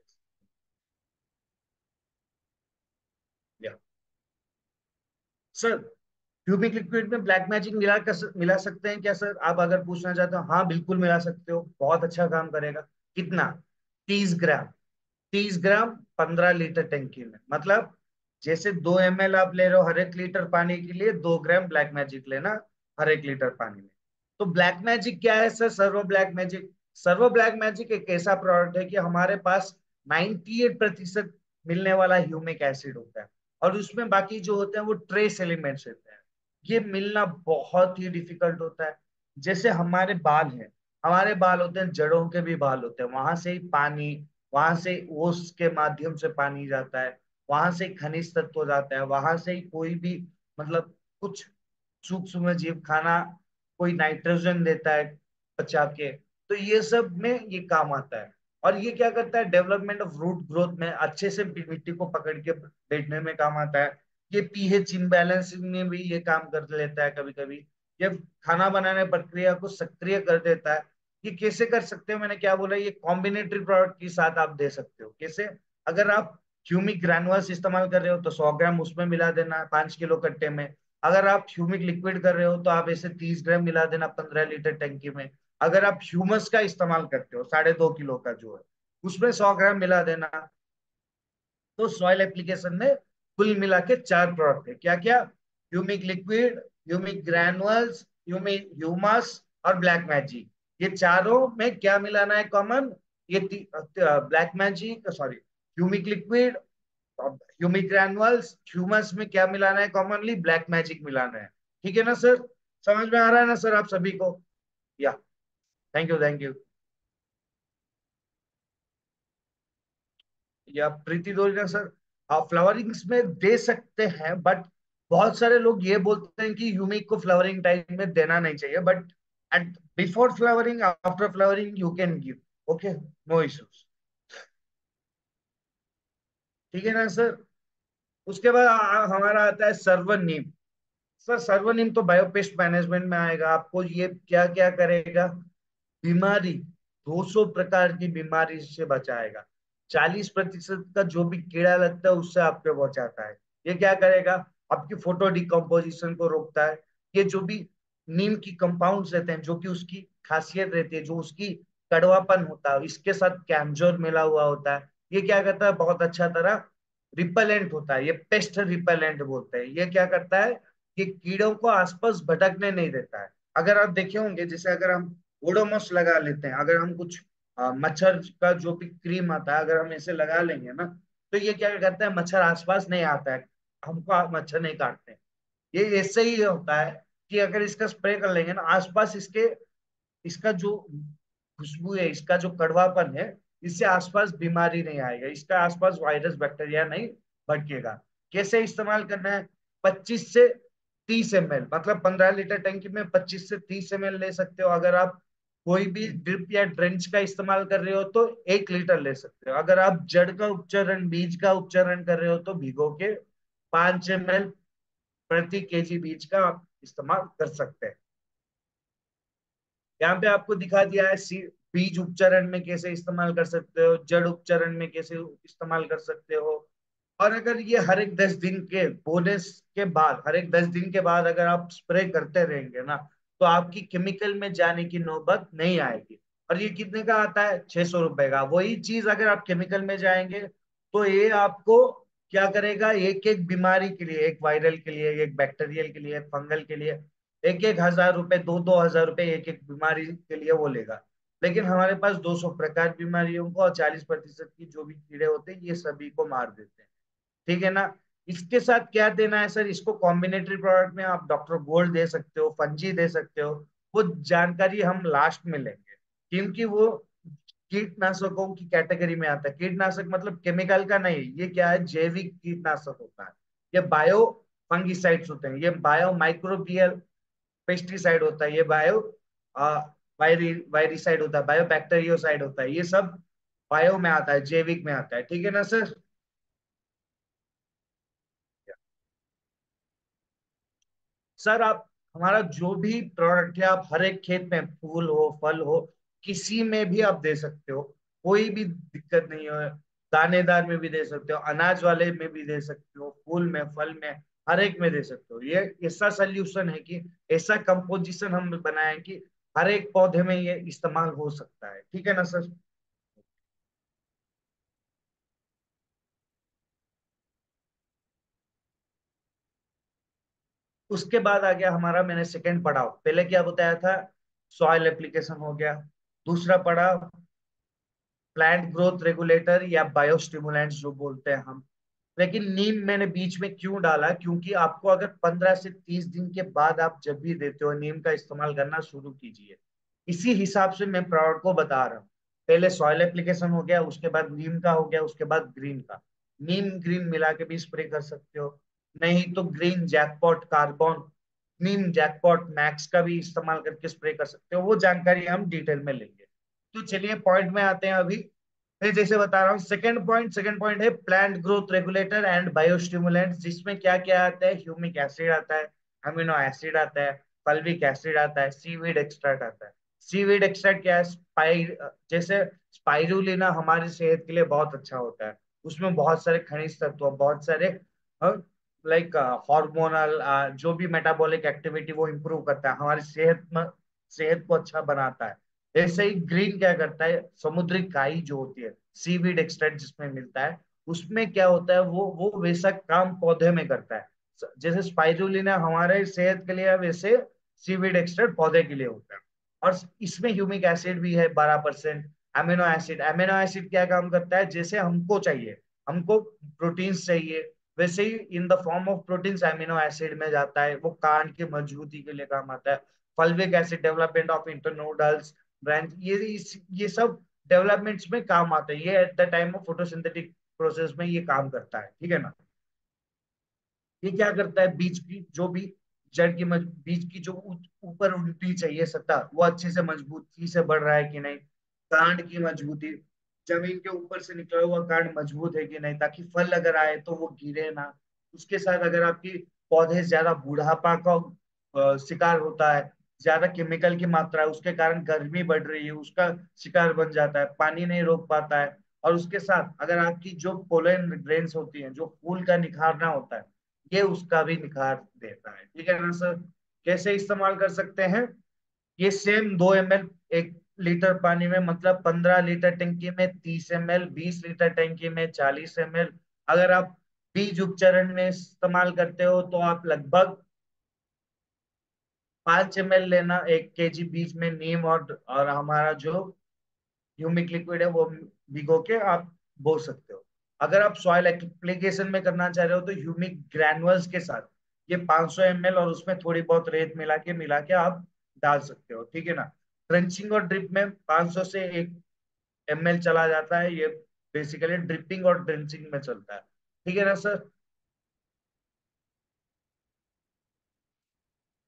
या सर, क्यूबिक लिक्विड में ब्लैक मैजिक मिला सकते हैं क्या सर? आप अगर पूछना चाहते हो, हाँ बिल्कुल मिला सकते हो, बहुत अच्छा काम करेगा। कितना? 30 ग्राम। 30 ग्राम 15 लीटर टंकी में, मतलब जैसे 2 ml आप ले रहे हो हर 1 लीटर पानी के लिए, 2 ग्राम ब्लैक मैजिक लेना हर 1 लीटर पानी में। तो ब्लैक मैजिक क्या है sir? Servo black magic. Servo black magic एक ऐसा प्रोडक्ट है कि हमारे पास 98% मिलने वाला ह्यूमिक एसिड होता है, और उसमें बाकी जो होते हैं वो ट्रेस एलिमेंट्स होते हैं। ये मिलना बहुत ही डिफिकल्ट होता है। जैसे हमारे बाल हैं, हमारे बाल होते हैं, जड़ों के भी बाल होते हैं, वहां से ही पानी, वहां से ओस के माध्यम से पानी जाता है, वहां से खनिज तत्व जाता है, वहां से ही कोई भी मतलब कुछ सूक्ष्म जीव खाना, कोई नाइट्रोजन देता है बचा के। तो ये सब में ये काम आता है। और ये क्या करता है? डेवलपमेंट ऑफ रूट ग्रोथ में अच्छे से मिट्टी को पकड़ के बैठने में काम आता है। ये पीएच इम्बैलेंसिंग में भी ये काम कर लेता है कभी कभी। ये खाना बनाने प्रक्रिया को सक्रिय कर देता है। ये कैसे कर सकते हो? मैंने क्या बोला, ये कॉम्बिनेटरी प्रोडक्ट के साथ आप दे सकते हो। कैसे? अगर आप ह्यूमिक ग्रैनुअल्स इस्तेमाल कर रहे हो तो 100 ग्राम उसमें मिला देना 5 किलो कट्टे में। अगर आप ह्यूमिक लिक्विड कर रहे हो तो आप ऐसे 30 ग्राम मिला देना 15 लीटर टंकी में। अगर आप ह्यूमस का इस्तेमाल करते हो 2.5 किलो का जो है, उसमें 100 ग्राम मिला देना। तो सॉइल एप्लीकेशन में कुल मिला के 4 प्रोडक्ट है। क्या क्या? Humic liquid, humic granules, humic humus और ब्लैक मैजिक। ये चारों में क्या मिलाना है कॉमन? ये black magic, sorry, humic liquid, humic granules, humus में क्या मिलाना है कॉमनली? ब्लैक मैजिक मिलाना है। ठीक है ना सर? समझ में आ रहा है ना सर आप सभी को? या थैंक यू, थैंक यू। या प्रीति दोजना सर, आप फ्लावरिंग्स में दे सकते हैं, बट बहुत सारे लोग ये बोलते हैं कि ह्यूमिक को फ्लावरिंग टाइम में देना नहीं चाहिए, but at before flowering, after flowering you can give. Okay, no issues. ठीक है ना सर? उसके बाद हमारा आता है सर्वनीम। सर सर्वनीम तो बायोपेस्ट मैनेजमेंट में आएगा। आपको ये क्या क्या करेगा? बीमारी, 200 प्रकार की बीमारी से बचाएगा। 40% का जो भी कीड़ा लगता है उससे आपको बचाता है। ये क्या करेगा? आपकी फोटो डिकम्पोजिशन को रोकता है। ये जो भी नीम की कंपाउंड्स रहते हैं, जो कि उसकी खासियत रहती है, जो उसकी कड़वापन होता है, इसके साथ कैम्जोर मिला हुआ होता है। ये क्या करता है? बहुत अच्छा तरह रिपेलेंट होता है। ये पेस्ट रिपेलेंट बोलते हैं। ये क्या करता है? ये कीड़ों को आसपास भटकने नहीं देता है। अगर आप देखे होंगे, जैसे अगर हम ओडोमॉस लगा लेते हैं, अगर हम कुछ मच्छर का जो भी क्रीम आता है, अगर हम इसे लगा लेंगे ना, तो ये क्या करता है? मच्छर आसपास नहीं आता है, हमको मच्छर नहीं काटते हैं। ये ऐसे ही होता है कि अगर इसका स्प्रे कर लेंगे ना आसपास, इसके इसका जो खुशबू है, इसका जो कड़वापन है, इससे आसपास बीमारी नहीं आएगा, इसका आसपास वायरस बैक्टीरिया नहीं भटकेगा। कैसे इस्तेमाल करना है? 25 से 30 ml, मतलब 15 लीटर टंकी में 25 से 30 ml ले सकते हो। अगर आप कोई भी ड्रिप या ड्रेंच का इस्तेमाल कर रहे हो तो 1 लीटर ले सकते हो। अगर आप जड़ का उपचरण, बीज का उपचरण कर रहे हो तो भिगो के 5 ml प्रति केजी बीज का आप इस्तेमाल कर सकते हैं। यहाँ पे आपको दिखा दिया है बीज उपचरण में कैसे इस्तेमाल कर सकते हो, जड़ उपचरण में कैसे इस्तेमाल कर सकते हो। और अगर ये हर एक 10 दिन के बोनेस के बाद, हर एक 10 दिन के बाद अगर आप स्प्रे करते रहेंगे ना, तो आपकी केमिकल में जाने की नौबत नहीं आएगी। और ये कितने का आता है? 600 रुपए का। वही चीज अगर आप केमिकल में जाएंगे तो ये आपको क्या करेगा, एक एक बीमारी के लिए, एक वायरल के लिए, एक बैक्टीरियल के लिए, एक फंगल के लिए, एक एक हजार रुपए, दो दो हजार रुपए एक एक बीमारी के लिए वो लेगा। लेकिन हमारे पास 200 प्रकार बीमारियों को और 40% की जो भी कीड़े होते हैं ये सभी को मार देते हैं। ठीक है ना। इसके साथ क्या देना है सर? इसको कॉम्बिनेटरी प्रोडक्ट में आप डॉक्टर गोल्ड दे सकते हो, फंजी दे सकते हो। वो जानकारी हम लास्ट में लेंगे, क्योंकि वो कीटनाशकों की कैटेगरी में आता है। कीटनाशक मतलब केमिकल का नहीं, ये क्या है, जैविक कीटनाशक होता है। ये बायो फंगिसाइड्स होते हैं, ये बायो माइक्रोबियल पेस्टिसाइड होता है, ये बायो वायरिसाइड होता है, बायो बैक्टीरियोसाइड होता है। ये सब बायो में आता है, जैविक में आता है। ठीक है ना सर? सर आप हमारा जो भी प्रोडक्ट है, आप हर एक खेत में, फूल हो फल हो, किसी में भी आप दे सकते हो, कोई भी दिक्कत नहीं है। दानेदार में भी दे सकते हो, अनाज वाले में भी दे सकते हो, फूल में, फल में, हर एक में दे सकते हो। ये ऐसा सोल्यूशन है कि ऐसा कंपोजिशन हम बनाए हैं कि हर एक पौधे में ये इस्तेमाल हो सकता है। ठीक है ना सर? उसके बाद आ गया हमारा, मैंने सेकंड पढ़ाव, पहले क्या बताया था, सॉइल एप्लीकेशन हो गया। दूसरा पढ़ाव प्लांट ग्रोथ रेगुलेटर या बायोस्टिमुलेंट्स जो बोलते हैं हम। लेकिन नीम मैंने बीच में क्यों डाला, क्योंकि आपको अगर 15 से 30 दिन के बाद आप जब भी देते हो, नीम का इस्तेमाल करना शुरू कीजिए। इसी हिसाब से मैं प्रोडक्ट को बता रहा हूँ। पहले सॉइल एप्लीकेशन हो गया, उसके बाद नीम का हो गया, उसके बाद ग्रीन का। नीम ग्रीन मिला के भी स्प्रे कर सकते हो, नहीं तो ग्रीन जैकपॉट कार्बन, नीम जैकपॉट मैक्स का भी इस्तेमाल करके स्प्रे कर सकते हो। वो जानकारी हम डिटेल में लेंगे। तो चलिए पॉइंट में आते हैं अभी। मैं जैसे बता रहा हूँ, सेकंड पॉइंट है plant growth regulator and biostimulants, जिसमें क्या क्या आता है, ह्यूमिक एसिड आता है, अमीनो एसिड आता है, फल्विक एसिड आता है, सीवीड एक्सट्रैक्ट आता है। सीवीड एक्सट्रैक्ट क्या है? जैसे स्पाइरुलिना हमारी सेहत के लिए बहुत अच्छा होता है। उसमें बहुत सारे खनिज तत्व, बहुत सारे लाइक हार्मोनल, जो भी मेटाबॉलिक एक्टिविटी वो इम्प्रूव करता है, हमारी सेहत में, सेहत को अच्छा बनाता है। ऐसे ही ग्रीन क्या करता है, समुद्री काई जो होती है, सीवीड एक्सट्रैक्ट जिसमें मिलता है, उसमें क्या होता है, वो वैसा काम पौधे में करता है। जैसे स्पाइरुलिना हमारे सेहत के लिए है, वैसे सीवीड एक्सट्रैक्ट पौधे के लिए होता है। और इसमें ह्यूमिक एसिड भी है 12%। अमीनो एसिड क्या काम करता है, जैसे हमको चाहिए, हमको प्रोटीन्स चाहिए, वैसे ही in the form of proteins amino acid में जाता है, वो कांड की मजबूती के लिए काम आता है। Fulvic acid development of internodals branch, ये सब डेवलपमेंट्स में काम आता है। ये at the time of photosynthetic process में ये काम करता है। ठीक है ना। ये क्या करता है, बीज की जो भी बीज की जो ऊपर उठनी चाहिए सतह, वो अच्छे से मजबूती से बढ़ रहा है कि नहीं, कांड की मजबूती, जमीन के ऊपर से निकला हुआ कांड मजबूत है कि नहीं, ताकि फल अगर आए तो वो गिरे ना। उसके साथ अगर आपकी पौधे ज्यादा बुढ़ापा का शिकार होता है, ज्यादा केमिकल की मात्रा है, उसके कारण गर्मी बढ़ रही है, उसका शिकार बन जाता है, पानी नहीं रोक पाता है। और उसके साथ अगर आपकी जो पोलन ग्रेन्स होती हैं, जो फूल का निखारना होता है, ये उसका भी निखार देता है। ठीक है ना सर? कैसे इस्तेमाल कर सकते हैं? ये सेम 2 ml 1 लीटर पानी में, मतलब 15 लीटर टंकी में 30 ml, 20 लीटर टंकी में 40 ml। अगर आप बीज उपचरण में इस्तेमाल करते हो तो आप लगभग 5 ml लेना 1 केजी बीज में, नीम और हमारा जो ह्यूमिक लिक्विड है वो भिगो के आप बो सकते हो। अगर आप सॉइल एप्लीकेशन में करना चाह रहे हो तो ह्यूमिक ग्रैनुअल्स के साथ ये 500 ml और उसमें थोड़ी बहुत रेत मिला के आप डाल सकते हो। ठीक है ना। ट्रेंचिंग और ड्रिप में 500 से 1 ml चला जाता है। ये बेसिकली ड्रिपिंग और ट्रेंचिंग में चलता है। ठीक है ना सर?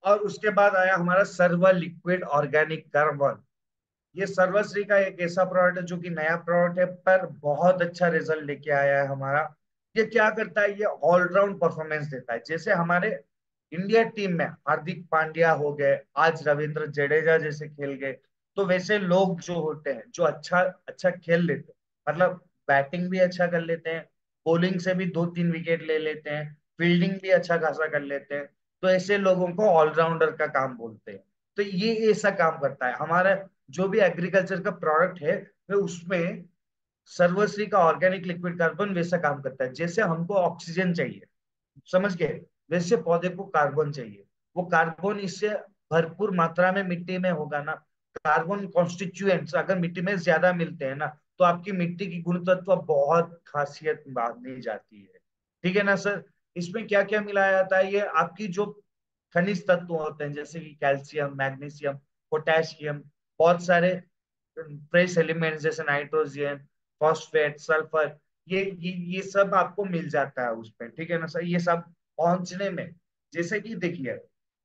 और उसके बाद आया हमारा सर्व लिक्विड ऑर्गेनिक कार्बन। ये सर्वश्री का एक ऐसा प्रोडक्ट है जो कि नया प्रोडक्ट है, पर बहुत अच्छा रिजल्ट लेके आया है हमारा। ये क्या करता है, ये ऑलराउंड परफॉर्मेंस देता है। जैसे हमारे इंडिया टीम में हार्दिक पांड्या हो गए, आज रविंद्र जडेजा जैसे खेल गए, तो वैसे लोग जो होते हैं जो अच्छा अच्छा खेल लेते हैं, मतलब बैटिंग भी अच्छा कर लेते हैं, बॉलिंग से भी 2-3 विकेट ले लेते हैं, फील्डिंग भी अच्छा खासा कर लेते हैं, तो ऐसे लोगों को ऑलराउंडर का काम बोलते हैं। तो ये ऐसा काम करता है हमारा जो भी एग्रीकल्चर का प्रोडक्ट है, वो उसमें सर्वश्री का ऑर्गेनिक लिक्विड कार्बन वैसा काम करता है। जैसे हमको ऑक्सीजन चाहिए, समझ गए, वैसे पौधे को कार्बन चाहिए। वो कार्बन इससे भरपूर मात्रा में मिट्टी में होगा ना। कार्बन कॉन्स्टिट्यूएंट्स अगर मिट्टी में ज्यादा मिलते हैं ना, तो आपकी मिट्टी की गुण तत्व बहुत खासियत बांधनी जाती है। ठीक है ना सर। इसमें क्या क्या मिलाया जाता है, ये आपकी जो खनिज तत्व होते हैं जैसे कि कैल्शियम, मैग्नीशियम, पोटेशियम, बहुत सारे ट्रेस एलिमेंट्स जैसे नाइट्रोजन, फॉस्फेट, सल्फर, ये सब आपको मिल जाता है उसमें। ठीक है ना सर। ये सब पहुंचने में, जैसे कि देखिए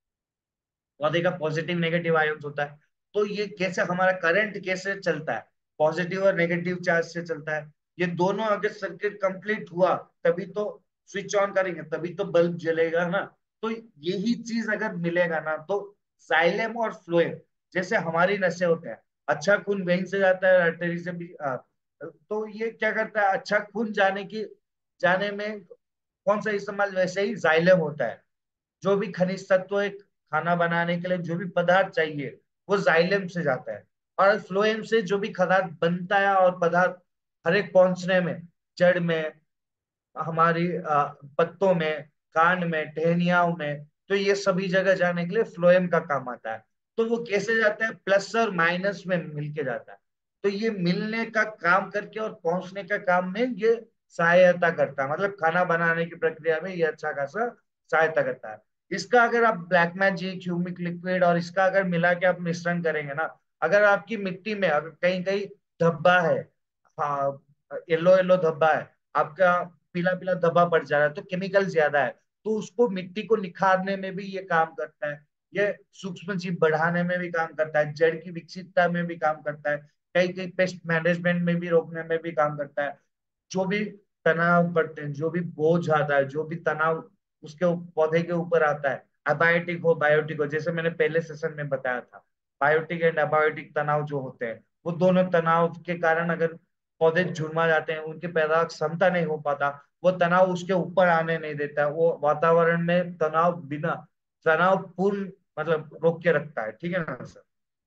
पौधे का पॉजिटिव नेगेटिव आयन्स होता है, तो ये कैसे हमारा करंट कैसे चलता है, पॉजिटिव और नेगेटिव चार्ज से चलता है। ये दोनों अगर सर्किट कंप्लीट हुआ, तभी तो स्विच ऑन करेंगे, तभी तो बल्ब जलेगा ना। तो यही चीज अगर मिलेगा ना, तो जाइलेम और फ्लोएम जैसे हमारी नसें होते हैं, अच्छा खून वेन से जाता है, आर्टरी से भी तो ये क्या करता है, अच्छा खून जाने में कौन सा इस्तेमाल, वैसे ही जाइलेम होता है। जो भी खनिज तत्व एक खाना बनाने के लिए जो भी पदार्थ चाहिए, वो जाइलम से जाता है। और फ्लोएम से जो भी पदार्थ बनता है और पदार्थ हर एक पहुंचने में, जड़ में, हमारी पत्तों में, कांड में, टहनियाओं में, तो ये सभी जगह जाने के लिए फ्लोएम का काम आता है। तो वो कैसे जाता है, प्लस और माइनस में मिलके जाता है। तो ये मिलने का काम करके और पहुंचने का काम में ये सहायता करता है, मतलब खाना बनाने की प्रक्रिया में ये अच्छा खासा सहायता करता है। इसका अगर आप ब्लैक मैजिक, ह्यूमिक लिक्विड और इसका अगर मिला के आप मिश्रण करेंगे ना, अगर आपकी मिट्टी में अगर कहीं कहीं धब्बा है, हाँ, येलो येलो धब्बा है आपका, पीला पीला धब्बा पड़ जा रहा है, तो केमिकल ज्यादा है, तो उसको मिट्टी को निखारने में भी ये काम करता है। ये सूक्ष्म जीव बढ़ाने में भी काम करता है, जड़ की विकसितता में भी काम करता है, कई कई पेस्ट मैनेजमेंट में भी रोकने में भी काम करता है। जो भी तनाव बढ़ते हैं, जो भी बोझ आता है, जो भी तनाव उसके पौधे के ऊपर आता है, अबायोटिक हो बायोटिक हो, जैसे मैंने पहले सेशन में बताया था, बायोटिक एंड अबायोटिक तनाव जो होते हैं, वो दोनों तनाव के कारण अगर पौधे झुरमा जाते हैं, उनकी पैदावार क्षमता नहीं हो पाता, वो तनाव उसके ऊपर आने नहीं देता है, वो वातावरण में तनाव पूर्ण मतलब रोक के रखता है। ठीक है ना सर।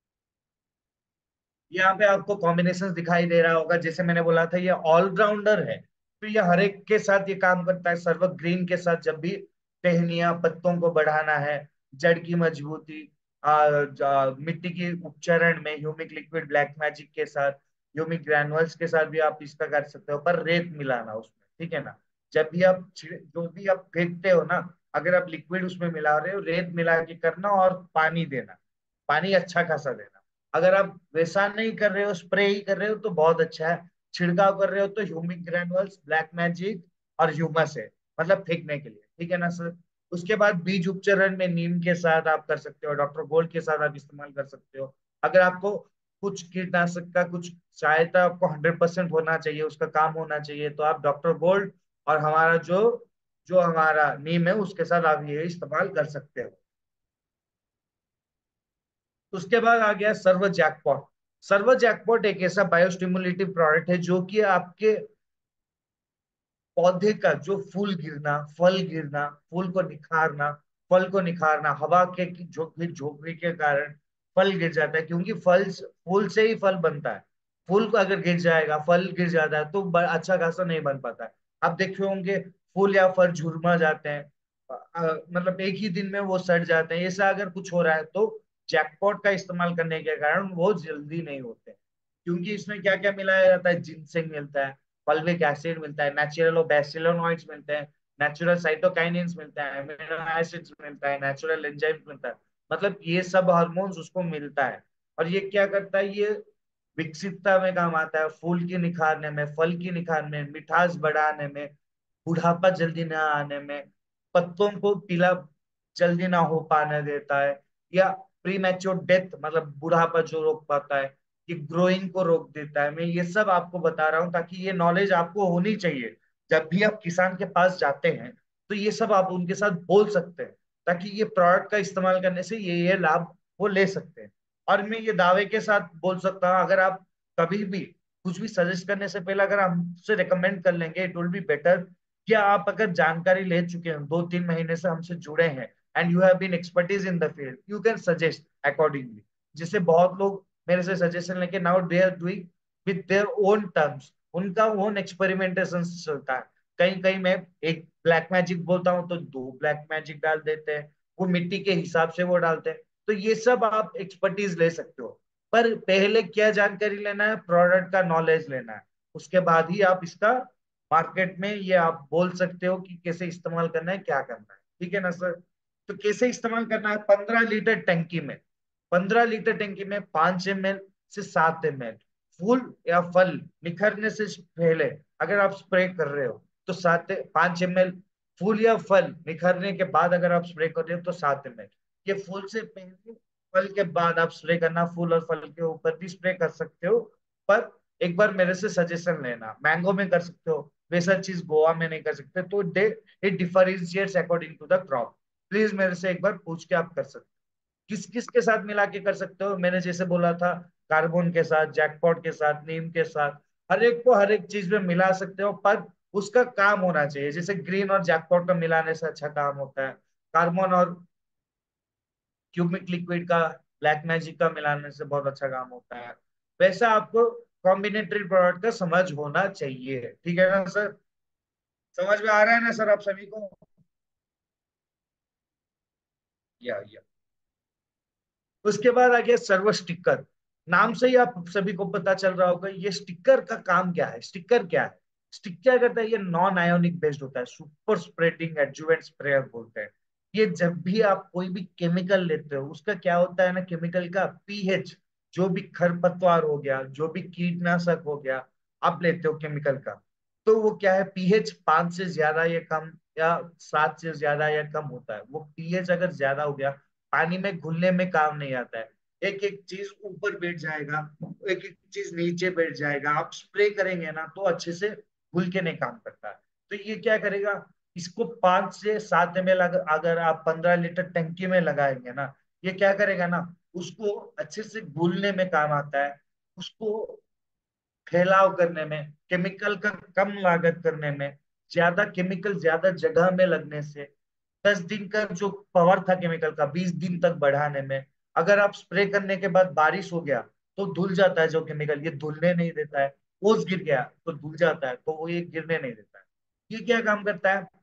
यहाँ पे आपको कॉम्बिनेशन दिखाई दे रहा होगा, जैसे मैंने बोला था ये ऑलराउंडर है, तो ये हर एक के साथ ये काम करता है। सर्व ग्रीन के साथ जब भी टहनिया पत्तों को बढ़ाना है, जड़ की मजबूती, मिट्टी की उपचरण में ह्यूमिक लिक्विड ब्लैक मैजिक के साथ, ह्यूमिक ग्रैनुअल्स के साथ भी आप इसका कर सकते हो, पर रेत मिलाना उसमें। ठीक है ना। जब भी आप जो भी आप फेंकते हो ना, अगर आप लिक्विड उसमें मिला रहे हो, रेत मिला के करना और पानी देना, पानी अच्छा खासा देना। अगर आप वैसा नहीं कर रहे हो, स्प्रे ही कर रहे हो, तो बहुत अच्छा है। छिड़काव कर रहे हो तो ह्यूमिक ग्रैनुअल्स, ब्लैक मैजिक और ह्यूमस है, मतलब फेंकने के लिए। ठीक है ना सर। उसके बाद बीज उपचरण में नीम के साथ आप कर सकते हो, डॉक्टर गोल्ड के साथ आप इस्तेमाल कर सकते हो। अगर आपको कुछ कीटनाशक का कुछ सहायता आपको 100% होना चाहिए, उसका काम होना चाहिए, तो आप डॉक्टर गोल्ड और हमारा जो जो हमारा नीम है उसके साथ आप ये इस्तेमाल कर सकते हो। उसके बाद आ गया सर्व जैकपॉट। सर्व जैकपॉट एक ऐसा बायोस्टिमुलेटिव प्रोडक्ट है जो कि आपके पौधे का जो फूल गिरना, फल गिरना, फल को निखारना, हवा के की झोंकने के कारण फल गिर जाता है, क्योंकि फूल से ही फल बनता है। फूल को अगर गिर जाएगा, फल गिर जाता है, तो अच्छा खासा नहीं बन पाता है। आप देखे होंगे फूल या फल झुरमा जाते हैं, मतलब एक ही दिन में वो सड़ जाते हैं। ऐसा अगर कुछ हो रहा है तो जैकपॉट का इस्तेमाल करने के कारण वो जल्दी नहीं होते, क्योंकि इसमें क्या क्या मिलाया जाता है, जिनसेंग मिलता है, फॉल्विक एसिड मिलता है, नेचुरल बैसिलोनॉइड्स मिलते हैं, नेचुरल साइटोकाइनिन्स मिलता है, अमीनो एसिड्स मिलता है, नेचुरल एंजाइम्स मिलता है, मतलब ये सब हार्मोन्स उसको मिलता है। और ये क्या करता है, ये विकसितता में काम आता है, फूल की निखारने में, फल की निखारने में, मिठास बढ़ाने में, बुढ़ापा जल्दी ना आने में, पत्तों को पीला जल्दी ना हो पाने देता है, या प्री मैच्योर डेथ मतलब बुढ़ापा जो रोक पाता है, ये ग्रोइंग को रोक देता है। मैं ये सब आपको बता रहा हूँ ताकि ये नॉलेज आपको होनी चाहिए। जब भी आप किसान के पास जाते हैं तो ये सब आप उनके साथ बोल सकते हैं, ताकि ये प्रोडक्ट का इस्तेमाल करने से ये लाभ वो ले सकते हैं। और मैं ये दावे के साथ बोल सकता हूँ, अगर आप कभी भी कुछ भी सजेस्ट करने से पहले अगर हमसे रिकमेंड कर लेंगे, इट विल बी बेटर। क्या आप अगर जानकारी ले चुके हैं, 2-3 महीने से हमसे जुड़े हैं, and you have been expertise in the field, you can suggest accordingly. जिससे बहुत लोग मेरे से सजेशन लेके now they are doing with their own terms, उनका ओन एक्सपेरिमेंटेशन चलता है। कहीं कहीं मैं एक ब्लैक मैजिक बोलता हूँ तो दो ब्लैक मैजिक डाल देते हैं, वो मिट्टी के हिसाब से वो डालते हैं। तो ये सब आप एक्सपर्टीज ले सकते हो, पर पहले क्या जानकारी लेना है, प्रोडक्ट का नॉलेज लेना है। उसके बाद ही आप इसका मार्केट में ये आप बोल सकते हो कि कैसे इस्तेमाल करना है, क्या करना है। ठीक है ना सर? तो कैसे इस्तेमाल करना है, 15 लीटर टंकी में, 5 ml से 7 ml फूल या फल निखरने से पहले अगर आप स्प्रे कर रहे हो तो 5 ml, फूल या फल निखरने के बाद अगर आप स्प्रे कर रहे हो तो 7 ml। ये फूल से पहले फल के बाद आप स्प्रे करना, फूल और फल के ऊपर भी स्प्रे कर सकते हो। पर एक बार मेरे से सजेशन लेना, मैंगो में कर सकते हो, वैसा चीज गोवा में नहीं कर सकते। तो they it differentiates according to the crop. Please मेरे से एक बार पूछ के आप कर सकते हो। किस किस के साथ मिला के कर सकते हो, मैंने जैसे बोला था, कार्बन के साथ, जैकपॉट के साथ, नीम के साथ, हर एक को हर एक चीज में मिला सकते हो, पर उसका काम होना चाहिए। जैसे ग्रीन और जैकपॉट का मिलाने से अच्छा काम होता है, कार्बन और क्यूमिक लिक्विड का, ब्लैक मैजिक का मिलाने से बहुत अच्छा काम होता है। वैसा आपको कॉम्बिनेटरी प्रोडक्ट का समझ होना चाहिए। ठीक है ना सर? समझ में आ रहा है ना सर आप सभी को? या उसके बाद आ गया सर्वो स्टिकर। नाम से ही आप सभी को पता चल रहा होगा ये स्टिकर का काम क्या है। स्टिकर क्या है? स्टिक क्या करता है, ये नॉन आयोनिक बेस्ड होता है, सुपर स्प्रेडिंग एडजुवेंट स्प्रेयर बोलते हैं। ये जब भी आप कोई भी केमिकल लेते हो, उसका क्या होता है ना, केमिकल का पीएच, जो भी खरपतवार हो गया, जो भी कीटनाशक हो गया, आप लेते हो केमिकल का, तो वो क्या है, पीएच 5 से ज्यादा या कम, या 7 से ज्यादा या कम होता है। वो पीएच अगर ज्यादा हो गया, पानी में घुलने में काम नहीं आता है। एक एक चीज ऊपर बैठ जाएगा, एक एक चीज नीचे बैठ जाएगा, आप स्प्रे करेंगे ना तो अच्छे से घुल के नहीं काम करता है। तो ये क्या करेगा, इसको 5 से 7 ml अगर आप 15 लीटर टंकी में लगाएंगे ना, ये क्या करेगा ना, उसको अच्छे से घुलने में काम आता है, उसको फैलाव करने में, केमिकल का कम लागत करने में, ज्यादा केमिकल ज्यादा जगह में लगने से, 10 दिन का जो पावर था केमिकल का 20 दिन तक बढ़ाने में। अगर आप स्प्रे करने के बाद बारिश हो गया तो धुल जाता है जो केमिकल, ये धुलने नहीं देता है। ओस गिर गया तो धुल जाता है, तो वो ये गिरने नहीं देता है। ये क्या काम करता है,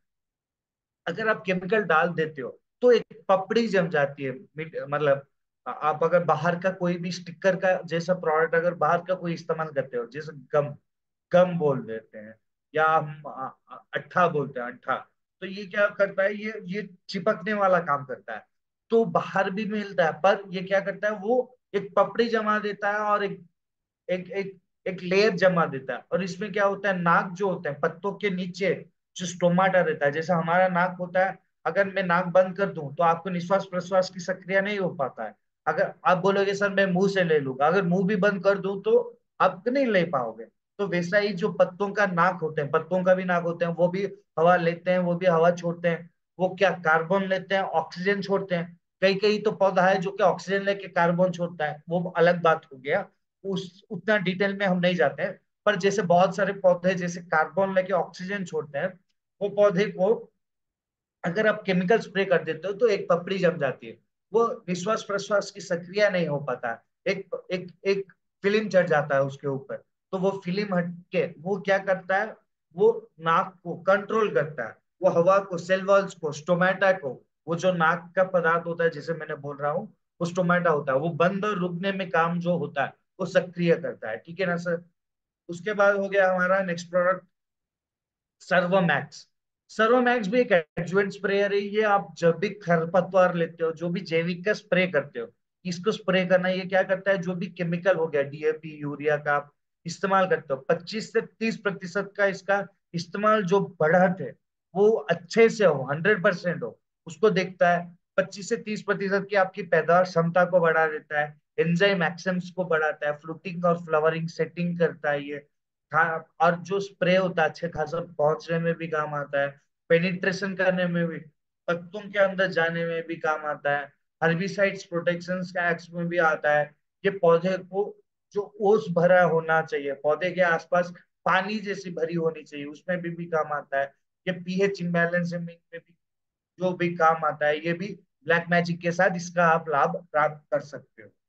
अगर आप केमिकल डाल देते हो तो एक पपड़ी जम जाती है। मतलब आप अगर बाहर का कोई भी स्टिकर का जैसा प्रोडक्ट अगर बाहर का कोई इस्तेमाल करते हो, जैसे गम, गम बोल देते हैं, या हम अट्ठा बोलते हैं, अट्ठा, तो ये क्या करता है, ये चिपकने वाला काम करता है। तो बाहर भी मिलता है, पर ये क्या करता है, वो एक पपड़ी जमा देता है और एक एक एक लेयर जमा देता है। और इसमें क्या होता है, नाक जो होता है पत्तों के नीचे, जो स्टोमाटा रहता है, जैसे हमारा नाक होता है, अगर मैं नाक बंद कर दूं तो आपको निश्वास प्रश्वास की सक्रिया नहीं हो पाता है। अगर आप बोलोगे सर मैं मुंह से ले लूंगा, अगर मुंह भी बंद कर दूं तो आप नहीं ले पाओगे। तो वैसा ही जो पत्तों का नाक होते हैं, पत्तों का भी नाक होते हैं, वो भी हवा लेते हैं, वो भी हवा छोड़ते हैं। वो क्या कार्बन लेते हैं, ऑक्सीजन छोड़ते हैं। कई कई तो पौधा है जो कि ऑक्सीजन लेके कार्बन छोड़ता है, वो अलग बात हो गया, उस उतना डिटेल में हम नहीं जाते हैं। पर जैसे बहुत सारे पौधे जैसे कार्बन लेके ऑक्सीजन छोड़ते हैं, वो पौधे को अगर आप केमिकल स्प्रे कर देते हो तो एक पपड़ी जम जाती है, वो निश्वास प्रश्वास की सक्रिया नहीं हो पाता। एक एक एक फिल्म चढ़ जाता है उसके ऊपर। तो वो फिल्म हट के वो क्या करता है, वो नाक को कंट्रोल करता है, वो हवा को, सेल वॉल्स को, स्टोमेटा को, वो जो नाक का पदार्थ होता है जैसे मैंने बोल रहा हूँ, वो स्टोमेटा होता है, वो बंद और रुकने में काम जो होता है वो सक्रिय करता है। ठीक है ना सर? उसके बाद हो गया हमारा नेक्स्ट प्रोडक्ट, सर्वोमैक्स। सर्वोमैक्स भी एक एडजुवेंट स्प्रेयर है। ये आप जब भी खरपतवार लेते हो, जो भी जैविक का स्प्रे करते हो, इसको स्प्रे करना, ये क्या करता है, जो भी केमिकल हो गया, डीएपी, यूरिया का आप इस्तेमाल करते हो, 25 से 30% का इसका इस्तेमाल जो बढ़त है वो अच्छे से हो, 100% हो, उसको देखता है। 25 से 30% की आपकी पैदावार क्षमता को बढ़ा देता है। एंजाइम एक्शंस को बढ़ाता है, फ्रूटिंग और फ्लावरिंग सेटिंग करता है ये। और जो स्प्रे होता है अच्छे खासा पहुंचने में भी काम आता है, पेनिट्रेशन करने में भी, पत्तों के अंदर जाने में भी काम आता है, हर्बिसाइड्स प्रोटेक्शन का एक्ट में भी आता है। ये पौधे को जो ओस भरा होना चाहिए, पौधे के आसपास पानी जैसी भरी होनी चाहिए, उसमें भी काम आता है। ये पीएच इम्बैलेंसिंग में भी जो भी काम आता है, ये भी ब्लैक मैजिक के साथ इसका आप लाभ प्राप्त कर सकते हो।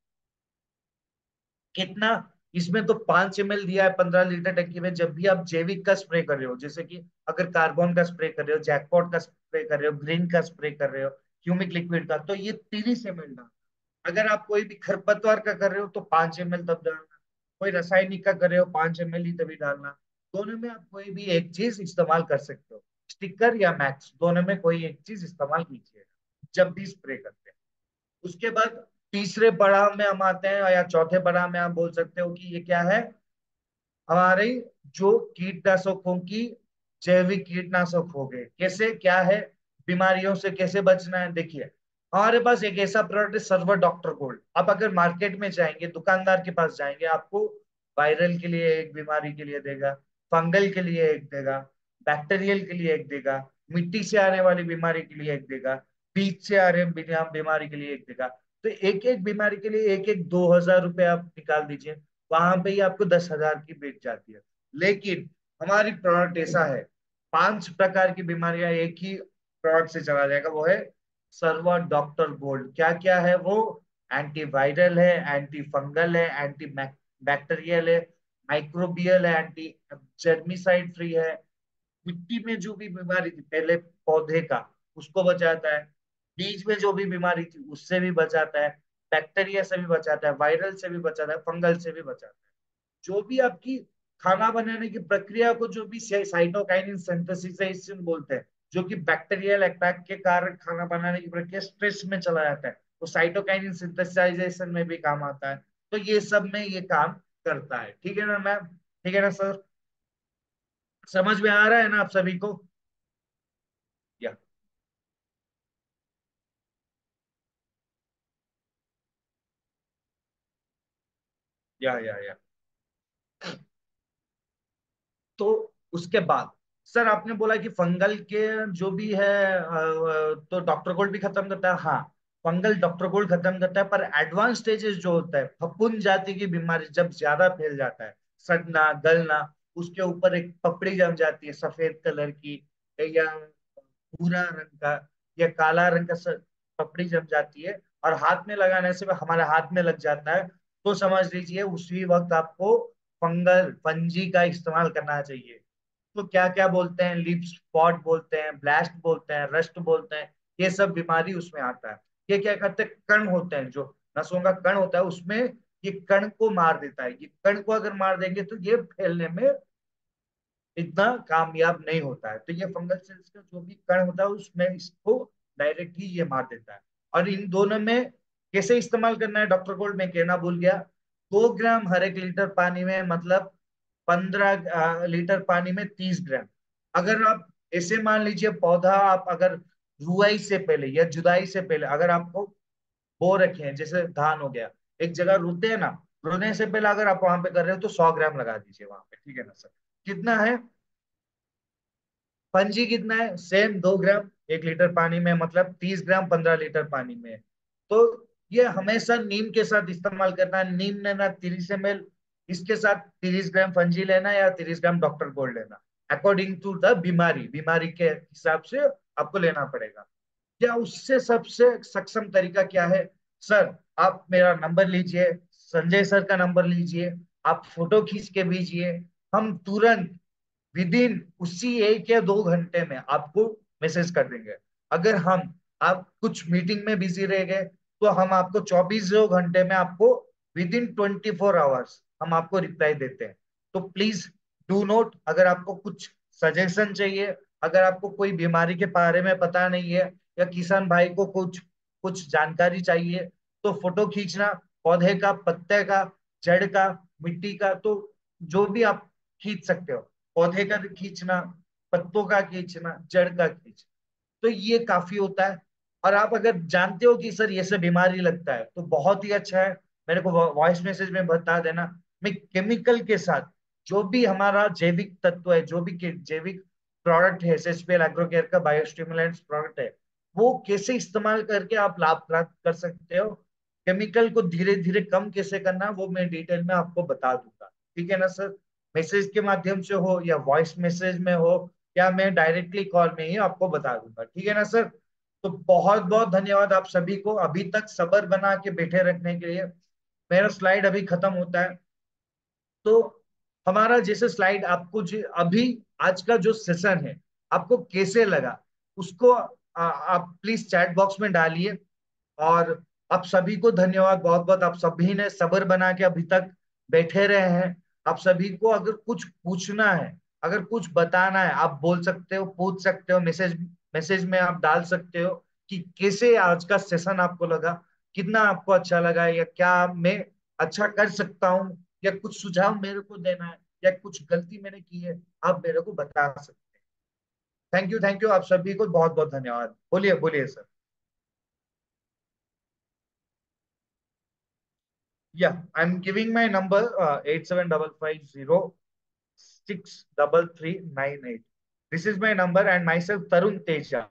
कितना? इसमें तो 5 ml दिया है 15 लीटर टंकी में। जब भी आप जैविक का स्प्रे कर रहे हो, जैसे कि अगर कार्बन का स्प्रे कर रहे हो, जैकपॉट का स्प्रे कर रहे हो, ग्रीन का स्प्रे कर रहे हो, ह्यूमिक लिक्विड का, तो ये 30 ml डालना। अगर आप कोई भी खरपतवार का कर रहे हो तो 5 ml तब डालना। कोई रासायनिक का कर रहे हो 5 ml ही तभी डालना। दोनों में आप कोई भी एक चीज इस्तेमाल कर सकते हो, स्टिकर या मैक्स, दोनों में कोई एक चीज इस्तेमाल कीजिए जब भी स्प्रे करते हैं। उसके बाद तीसरे पड़ाव में हम आते हैं, या चौथे पड़ाव में आप बोल सकते हो कि ये क्या है, हमारे जो कीटनाशकों की जैविक कीटनाशक हो गए। कैसे, क्या है, बीमारियों से कैसे बचना है। देखिए, हमारे पास एक ऐसा प्रोडक्ट है सर्वर डॉक्टर गोल्ड। आप अगर मार्केट में जाएंगे, दुकानदार के पास जाएंगे, आपको वायरल के लिए एक बीमारी के लिए देगा, फंगल के लिए एक देगा, बैक्टीरियल के लिए एक देगा, मिट्टी से आने वाली बीमारी के लिए एक देगा, बीज से आ रहे बीमारी के लिए एक देगा। तो एक एक बीमारी के लिए एक एक 2,000 रुपये आप निकाल दीजिए, वहां पे ही आपको 10,000 की बिक जाती है। लेकिन हमारी प्रोडक्ट ऐसा है, 5 प्रकार की बीमारियां एक ही प्रोडक्ट से चला जाएगा, वो है सर्वा डॉक्टर गोल्ड। क्या क्या है वो? एंटीवायरल है, एंटी फंगल है, एंटी बैक्टीरियल है, माइक्रोबियल है, एंटी जर्मिसाइड फ्री है। मिट्टी में जो भी बीमारी थी पहले पौधे का, उसको बचाता है। बीज में जो भी बीमारी थी उससे भी बचाता है, बैक्टीरिया से भी बचाता है, वायरल से भी बचाता है, फंगल से भी बचाता है। जो भी आपकी खाना बनाने की प्रक्रिया को, जो भी साइटोकाइनिन सिंथेसिस बोलते हैं, जो कि बैक्टीरियल अटैक के कारण खाना बनाने की प्रक्रिया स्ट्रेस में चला जाता है, वो साइटोकाइनिन सिंथेसाइजेशन में भी काम आता है। तो ये सब में ये काम करता है। ठीक है ना मैम? ठीक है ना सर? समझ में आ रहा है ना आप सभी को? या या तो उसके बाद सर आपने बोला कि फंगल के जो भी है तो डॉक्टर गोल्ड भी खत्म करता है। हाँ, फंगल डॉक्टर गोल्ड खत्म करता है, पर एडवांस स्टेजेस जो होता है, फफूंद जाति की बीमारी जब ज्यादा फैल जाता है, सड़ना गलना, उसके ऊपर एक पपड़ी जम जाती है सफेद कलर की, या भूरा रंग का या काला रंग का पपड़ी जम जाती है, और हाथ में लगाने से हमारे हाथ में लग जाता है, तो समझ लीजिए उसी वक्त आपको फंगल फंजी का इस्तेमाल करना चाहिए। तो क्या क्या बोलते हैं, लिप स्पॉट बोलते हैं, ब्लास्ट बोलते हैं, रस्ट बोलते हैं, ये सब बीमारी उसमें आता है। ये क्या करते हैं, कण होते हैं, जो नसों का कण होता है उसमें, ये कण को मार देता है। ये कण को अगर मार देंगे तो ये फैलने में इतना कामयाब नहीं होता है। तो ये फंगल सेल्स का जो भी कण होता है उसमें इसको डायरेक्ट ही ये मार देता है। और इन दोनों में कैसे इस्तेमाल करना है, डॉक्टर गोल्ड में कहना भूल गया। 2 ग्राम हर 1 लीटर पानी में, मतलब 15 लीटर पानी में 30 ग्राम। अगर आप ऐसे मान लीजिए, पौधा आप अगर रुआई से पहले या जुदाई से पहले अगर आपको बो रखे हैं, जैसे धान हो गया, एक जगह रोते हैं ना, रोने से पहले अगर आप वहां पे कर रहे हो तो 100 ग्राम लगा दीजिए वहां पे। ठीक है ना सर? कितना है? पंजी कितना है? सेम 2 ग्राम 1 लीटर पानी में, मतलब 30 ग्राम 15 लीटर पानी में। तो ये हमेशा नीम के साथ इस्तेमाल करना है। नीम लेना 30 ml, इसके साथ 30 ग्राम फंजी लेना या 30 ग्राम डॉक्टर गोल्ड लेना, अकॉर्डिंग टू द बीमारी, बीमारी के हिसाब से आपको लेना पड़ेगा। या उससे सबसे सक्षम तरीका क्या है सर? आप मेरा नंबर लीजिए, संजय सर का नंबर लीजिए, आप फोटो खींच के भेजिए, हम तुरंत विद इन उसी 1 या 2 घंटे में आपको मैसेज कर देंगे। अगर हम आप कुछ मीटिंग में बिजी रह गए तो हम आपको 24 घंटे में आपको विद इन 24 आवर्स हम आपको रिप्लाई देते हैं। तो प्लीज डू नोट, अगर आपको कुछ सजेशन चाहिए, अगर आपको कोई बीमारी के बारे में पता नहीं है, या किसान भाई को कुछ कुछ जानकारी चाहिए, तो फोटो खींचना, पौधे का, पत्ते का, जड़ का, मिट्टी का, तो जो भी आप खींच सकते हो, पौधे का खींचना, पत्तों का खींचना, जड़ का खींचना, तो ये काफी होता है। और आप अगर जानते हो कि सर ये सब बीमारी लगता है तो बहुत ही अच्छा है, मेरे को वॉइस मैसेज में बता देना। मैं केमिकल के साथ जो भी हमारा जैविक तत्व है, जो भी जैविक प्रोडक्ट है, एसएचपीएल एग्रोकेयर का बायोस्टिमुलेंट्स प्रोडक्ट है, वो कैसे इस्तेमाल करके आप लाभ प्राप्त कर सकते हो, केमिकल को धीरे धीरे कम कैसे करना है, वो मैं डिटेल में आपको बता दूंगा। ठीक है ना सर? मैसेज के माध्यम से हो या वॉइस मैसेज में हो, या मैं डायरेक्टली कॉल में ही आपको बता दूंगा। ठीक है ना सर? तो बहुत बहुत धन्यवाद आप सभी को अभी तक सब्र बना के बैठे रखने के लिए। मेरा स्लाइड अभी खत्म होता है, तो हमारा जैसे स्लाइड आपको जो अभी आज का जो सेशन है आपको कैसे लगा, उसको आप प्लीज चैट बॉक्स में डालिए। और आप सभी को धन्यवाद बहुत बहुत, आप सभी ने सब्र बना के अभी तक बैठे रहे हैं। आप सभी को अगर कुछ पूछना है, अगर कुछ बताना है, आप बोल सकते हो, पूछ सकते हो, मैसेज मैसेज में आप डाल सकते हो कि कैसे आज का सेशन आपको लगा, कितना आपको अच्छा लगा, या क्या मैं अच्छा कर सकता हूँ, या कुछ सुझाव मेरे को देना है, या कुछ गलती मैंने की है, आप मेरे को बता सकते हैं। थैंक यू आप सभी को बहुत बहुत धन्यवाद। बोलिए बोलिए sir. Yeah, I'm giving my number 8755063398. This is my number and myself Tarun Teja.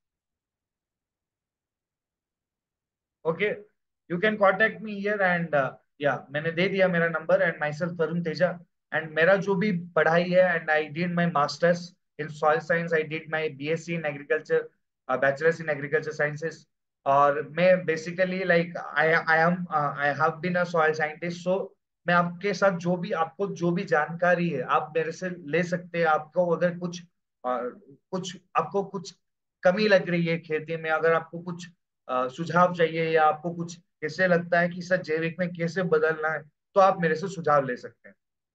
Okay, you can contact me here and yeah, मैंने दे दिया मेरा नंबर and myself Tarun Teja. And मेरा जो भी पढ़ाई है, and I did my masters in soil science, I did my BSc in agriculture, bachelors in agriculture sciences. और मैं basically like I have been a soil scientist. So मैं आपके साथ जो भी, आपको जो भी जानकारी है आप मेरे से ले सकते हैं। आपको अगर कुछ कुछ आपको कुछ कमी लग रही है खेती में, अगर आपको कुछ सुझाव चाहिए, या आपको कुछ कैसे लगता है कि सर जैविक में कैसे बदलना है, तो आप मेरे से सुझाव ले सकते हैं।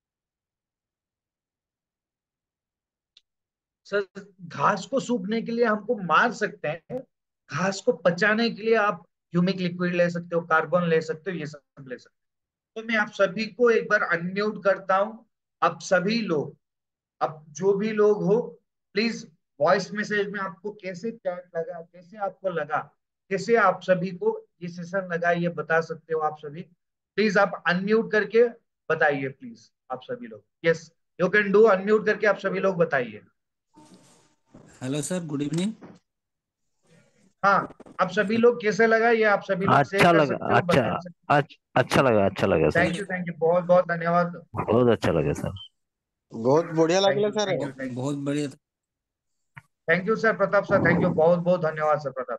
सर घास को सूखने के लिए हमको मार सकते हैं, घास को पचाने के लिए आप ह्यूमिक लिक्विड ले सकते हो, कार्बन ले सकते हो, ये सब ले सकते हो। तो मैं आप सभी को एक बार अनम्यूट करता हूँ। आप सभी लोग, अब जो भी लोग हो, प्लीज वॉइस मैसेज में आपको कैसे चैट लगा, कैसे आपको लगा, कैसे आप सभी को ये सेशन लगा, ये बता सकते हो आप सभी। प्लीज आप अनम्यूट करके बताइए प्लीज, आप सभी लोग। Yes, you can do unmute करके आप सभी लोग बताइए। Hello sir, good evening. हाँ, आप सभी लोग कैसे लगा ये आप सभी लोग शेयर अच्छा कर लगा। सकते हो, अच्छा। बता सकते हो। अच्छा लगा, अच्छा लगा सर। थैंक यू बहुत बहुत धन्यवाद। बहुत अच्छा लगा सर। बहुत बढ़िया लागलं सर। Thank you. बहुत बढ़िया। Thank you sir Pratap sir, thank you बहुत बहुत धन्यवाद सर प्रताप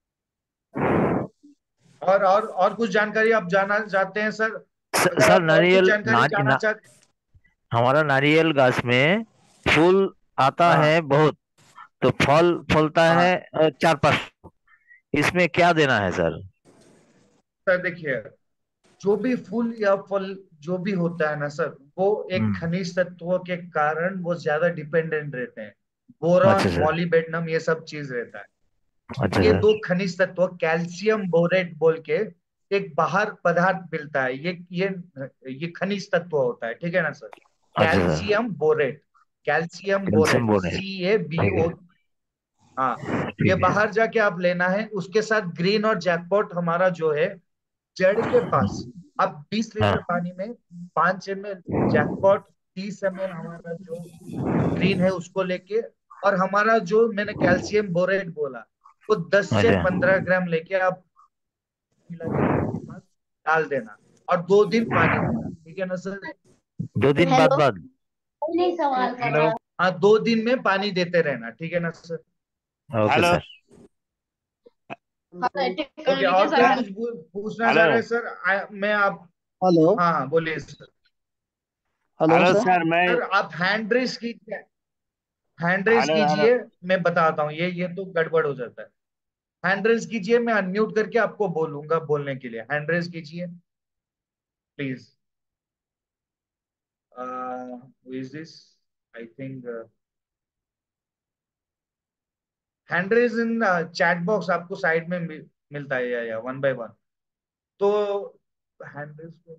सर। और कुछ जानकारी आप जाना चाहते हैं सर? अगर सर आप और कुछ नारियल जानकारी जानना चाहते। हमारा नारियल गाछ में फूल आता हाँ है बहुत, तो फल फलता है हाँ चार पांच। इसमें क्या देना है सर? सर, देखिए, जो भी फूल या फल जो भी होता है ना सर, वो एक हम्म। खनिज तत्वों के कारण वो ज्यादा डिपेंडेंट रहते हैं। अच्छा बोरॉन, सर। मॉलिब्डेनम, ये सब चीज रहता है। अच्छा ये दो सर। खनिज तत्व, कैल्शियम बोरेट बोल के एक बाहर पदार्थ मिलता है, ये खनिज तत्व होता है। ठीक है ना सर? अच्छा sir. Calcium borate, calcium calcium borate, board है। ठीक CaBO। है। हाँ, ये ठीक है। बाहर जाके आप लेना है। उसके साथ ग्रीन और जैकपॉट हमारा जो है जड़ के पास, आप 20 हाँ। लीटर पानी में 5 ml जैकपॉट, 30 ml हमारा जो ग्रीन है उसको लेके, और हमारा जो मैंने कैल्शियम बोरेट बोला, वो 10 से अच्छा। 15 ग्राम लेके आप मिला के जड़ के पास डाल देना, और 2 दिन पानी देना। ठीक है ना सर? 2 दिन बाद हेलो। बाद। नहीं सवाल कर हेलो। रहा। हाँ, 2 दिन में पानी देते रहना। ठीक है ना सर? Okay hello. सर। हाँ, ओके, टेक्नोलॉजी के और कोई साथ। कुछ पूछना चाह हेलो। रहे हैं सर? मैं आप, हेलो। हाँ हाँ बोलिए सर। हेलो सर सर मैं। सर आप हैंड रेस कीजिए, हैंड रेस हेलो हेलो। कीजिए। मैं बताता हूँ, ये तो गड़बड़ हो जाता है। हैंड रेस कीजिए, मैं अनम्यूट करके आपको बोलूंगा बोलने के लिए। हैंड रेस कीजिए please. Who is this? I think hand raise in chat box आपको साइड में मिलता है, या वन बाय वन। तो हैंड रेस को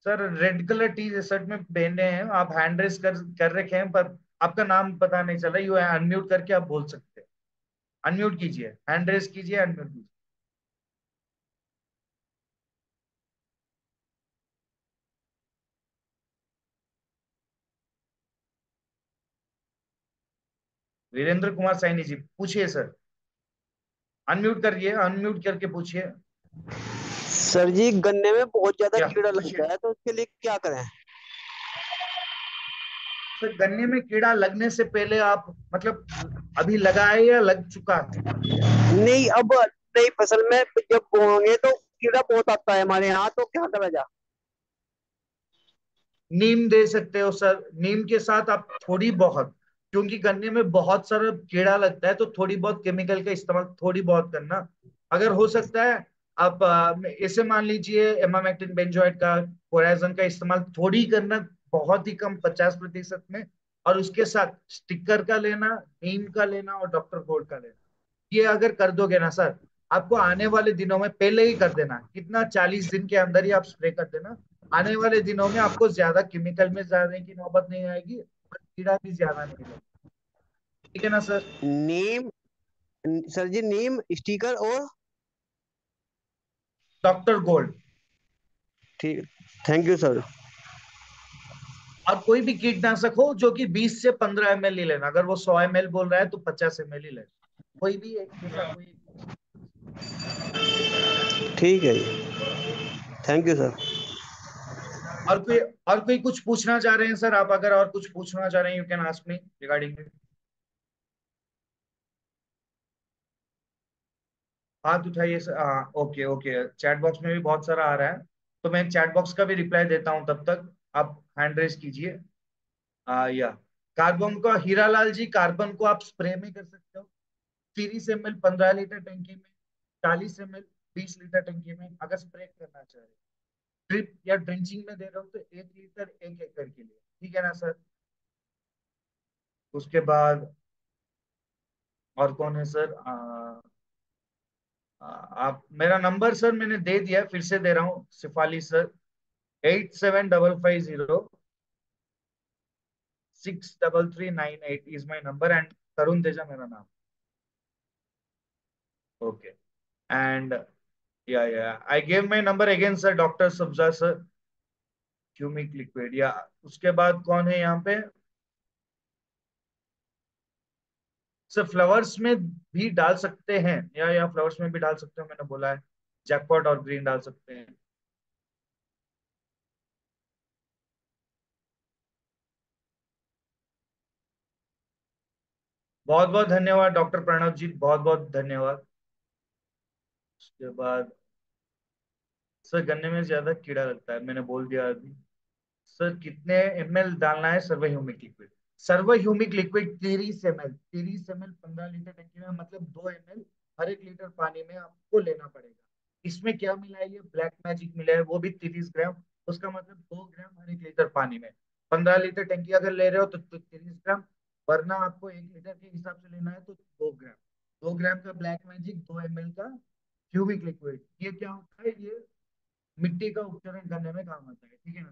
sir red colour T shirt में पहने हैं आप, हैंड रेस कर रखे हैं, पर आपका नाम पता नहीं चल रहा। यू अनम्यूट करके आप बोल सकते हैं। अनम्यूट कीजिए, हैंड रेस कीजिए, अनम्यूट कीजिए। वीरेंद्र कुमार सैनी जी, पूछिए सर। अनम्यूट करिए, अनम्यूट करके पूछिए। सर जी गन्ने में बहुत ज्यादा या कीड़ा पूछिए। लगता है तो उसके लिए क्या करें? सर गन्ने में कीड़ा लगने से पहले आप मतलब अभी लगा है या लग चुका है? नहीं, अब नई फसल में जब बोएंगे तो कीड़ा बहुत आता है हमारे यहाँ, तो क्या करा जाए? नीम दे सकते हो सर, नीम के साथ आप थोड़ी बहुत, क्योंकि गन्ने में बहुत सारा कीड़ा लगता है, तो थोड़ी बहुत केमिकल का इस्तेमाल थोड़ी बहुत करना। अगर हो सकता है आप इसे मान लीजिए एमामेक्टिन बेंजोएट का, कोराजन का इस्तेमाल थोड़ी करना, बहुत ही कम 50% में। और उसके साथ स्टिकर का लेना, नीम का लेना और डॉक्टर गोल्ड का लेना। ये अगर कर दोगे ना सर, आपको आने वाले दिनों में, पहले ही कर देना, कितना 40 दिन के अंदर ही आप स्प्रे कर देना। आने वाले दिनों में आपको ज्यादा केमिकल में जाने की नौबत नहीं आएगी और कीड़ा भी ज्यादा नहीं लगेगा। ठीक है ना sir? Neem, sir ji neem sticker और डॉक्टर गोल्ड। ठीक, थैंक यू सर। और कोई भी कीटनाशक हो जो कि 20 से 15 ml ही लेना। अगर वो 100 ml बोल रहा है तो 50 ml ही लेना। कोई भी ऐसा कोई। ठीक है जी, थैंक यू सर। और कोई, और कोई कुछ पूछना चाह रहे हैं सर आप? अगर और कुछ पूछना चाह रहे हैं, you can ask me regarding. हाथ उठाइए सर। हाँ, ओके ओके, चैट बॉक्स में भी बहुत सारा आ रहा है, तो मैं चैट बॉक्स का भी रिप्लाई देता हूँ, तब तक आप हैंड रेस कीजिए। या कार्बन का, हीरालाल जी, कार्बन को आप स्प्रे में कर सकते हो। 30 ml 15 लीटर टंकी में, 40 ml 20 लीटर टंकी में, अगर स्प्रे करना चाह रहे हैं। ड्रिप या ड्रिंचिंग में दे रहे हो तो 1 लीटर 1 एकड़ के लिए। ठीक है ना सर? उसके बाद और कौन है सर? आप, मेरा नंबर सर मैंने दे दिया है, फिर से दे रहा हूँ, Shifali sir. 8755063398 is my number, and Tarun Teja मेरा नाम। ओके। एंड या I gave my number again sir, doctor Sabja sir, humic liquid. या उसके बाद कौन है यहाँ पे? सर फ्लावर्स में भी डाल सकते हैं, या फ्लावर्स में भी डाल सकते हो, मैंने बोला है। जैकपॉट और ग्रीन डाल सकते हैं। बहुत बहुत धन्यवाद डॉक्टर प्रणव जी, बहुत बहुत धन्यवाद। उसके बाद सर गन्ने में ज्यादा कीड़ा लगता है, मैंने बोल दिया अभी। सर कितने ml डालना है सर्व ह्यूमिक लिक्विड? सर्व humic liquid 30 ml, 30 ml 15 litre टंकी में, मतलब 2 ml हर 1 लीटर पानी में आपको लेना पड़ेगा। इसमें क्या मिला है? ये ब्लैक मैजिक मिला है, वो भी 30 ग्राम। उसका मतलब 2 ग्राम हर 1 लीटर पानी में। 15 लीटर टंकी अगर ले रहे हो तो 30 ग्राम, वरना आपको 1 लीटर के हिसाब से लेना है तो 2 ग्राम। 2 ग्राम का ब्लैक मैजिक, 2 ml का ह्यूमिक लिक्विड। ये क्या होता है? ये मिट्टी का उपचारण करने में काम आता है। ठीक है ना?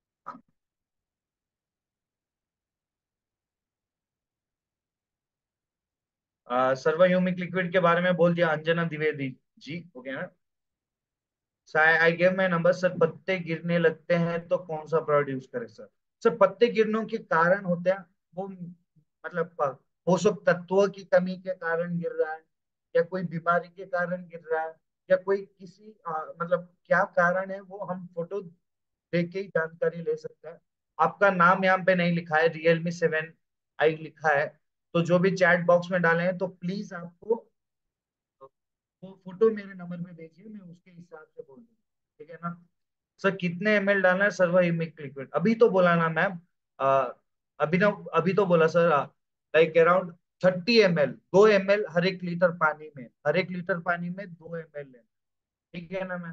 सर्वह्यूमिक लिक्विड के बारे में बोल दिया अंजना द्विवेदी जी, हो गया ना? I gave my number sir. पत्ते गिरने लगते हैं तो कौन सा प्रोड्यूस करें सर? सर पत्ते गिरने के कारण होते हैं वो, मतलब पोषक तत्वों की कमी के कारण गिर रहा है, या कोई बीमारी के कारण गिर रहा है, या कोई किसी मतलब क्या कारण है, वो हम फोटो देख के ही जानकारी ले सकते हैं। आपका नाम यहाँ पे नहीं लिखा है, Realme 7i लिखा है, तो जो भी चैट बॉक्स में डाले हैं तो प्लीज आपको वो फोटो मेरे नंबर पे भेजिए, मैं उसके हिसाब से बोल दूंगा। ठीक है ना? सर कितने ml डालना है सर्वाइमिक लिक्विड? अभी तो बोला ना मैम, अभी ना, अभी तो बोला sir, like around 30 ml, 2 ml हर 1 लीटर पानी में, हर 1 लीटर पानी में 2 ml लेना। ठीक है ना मैम?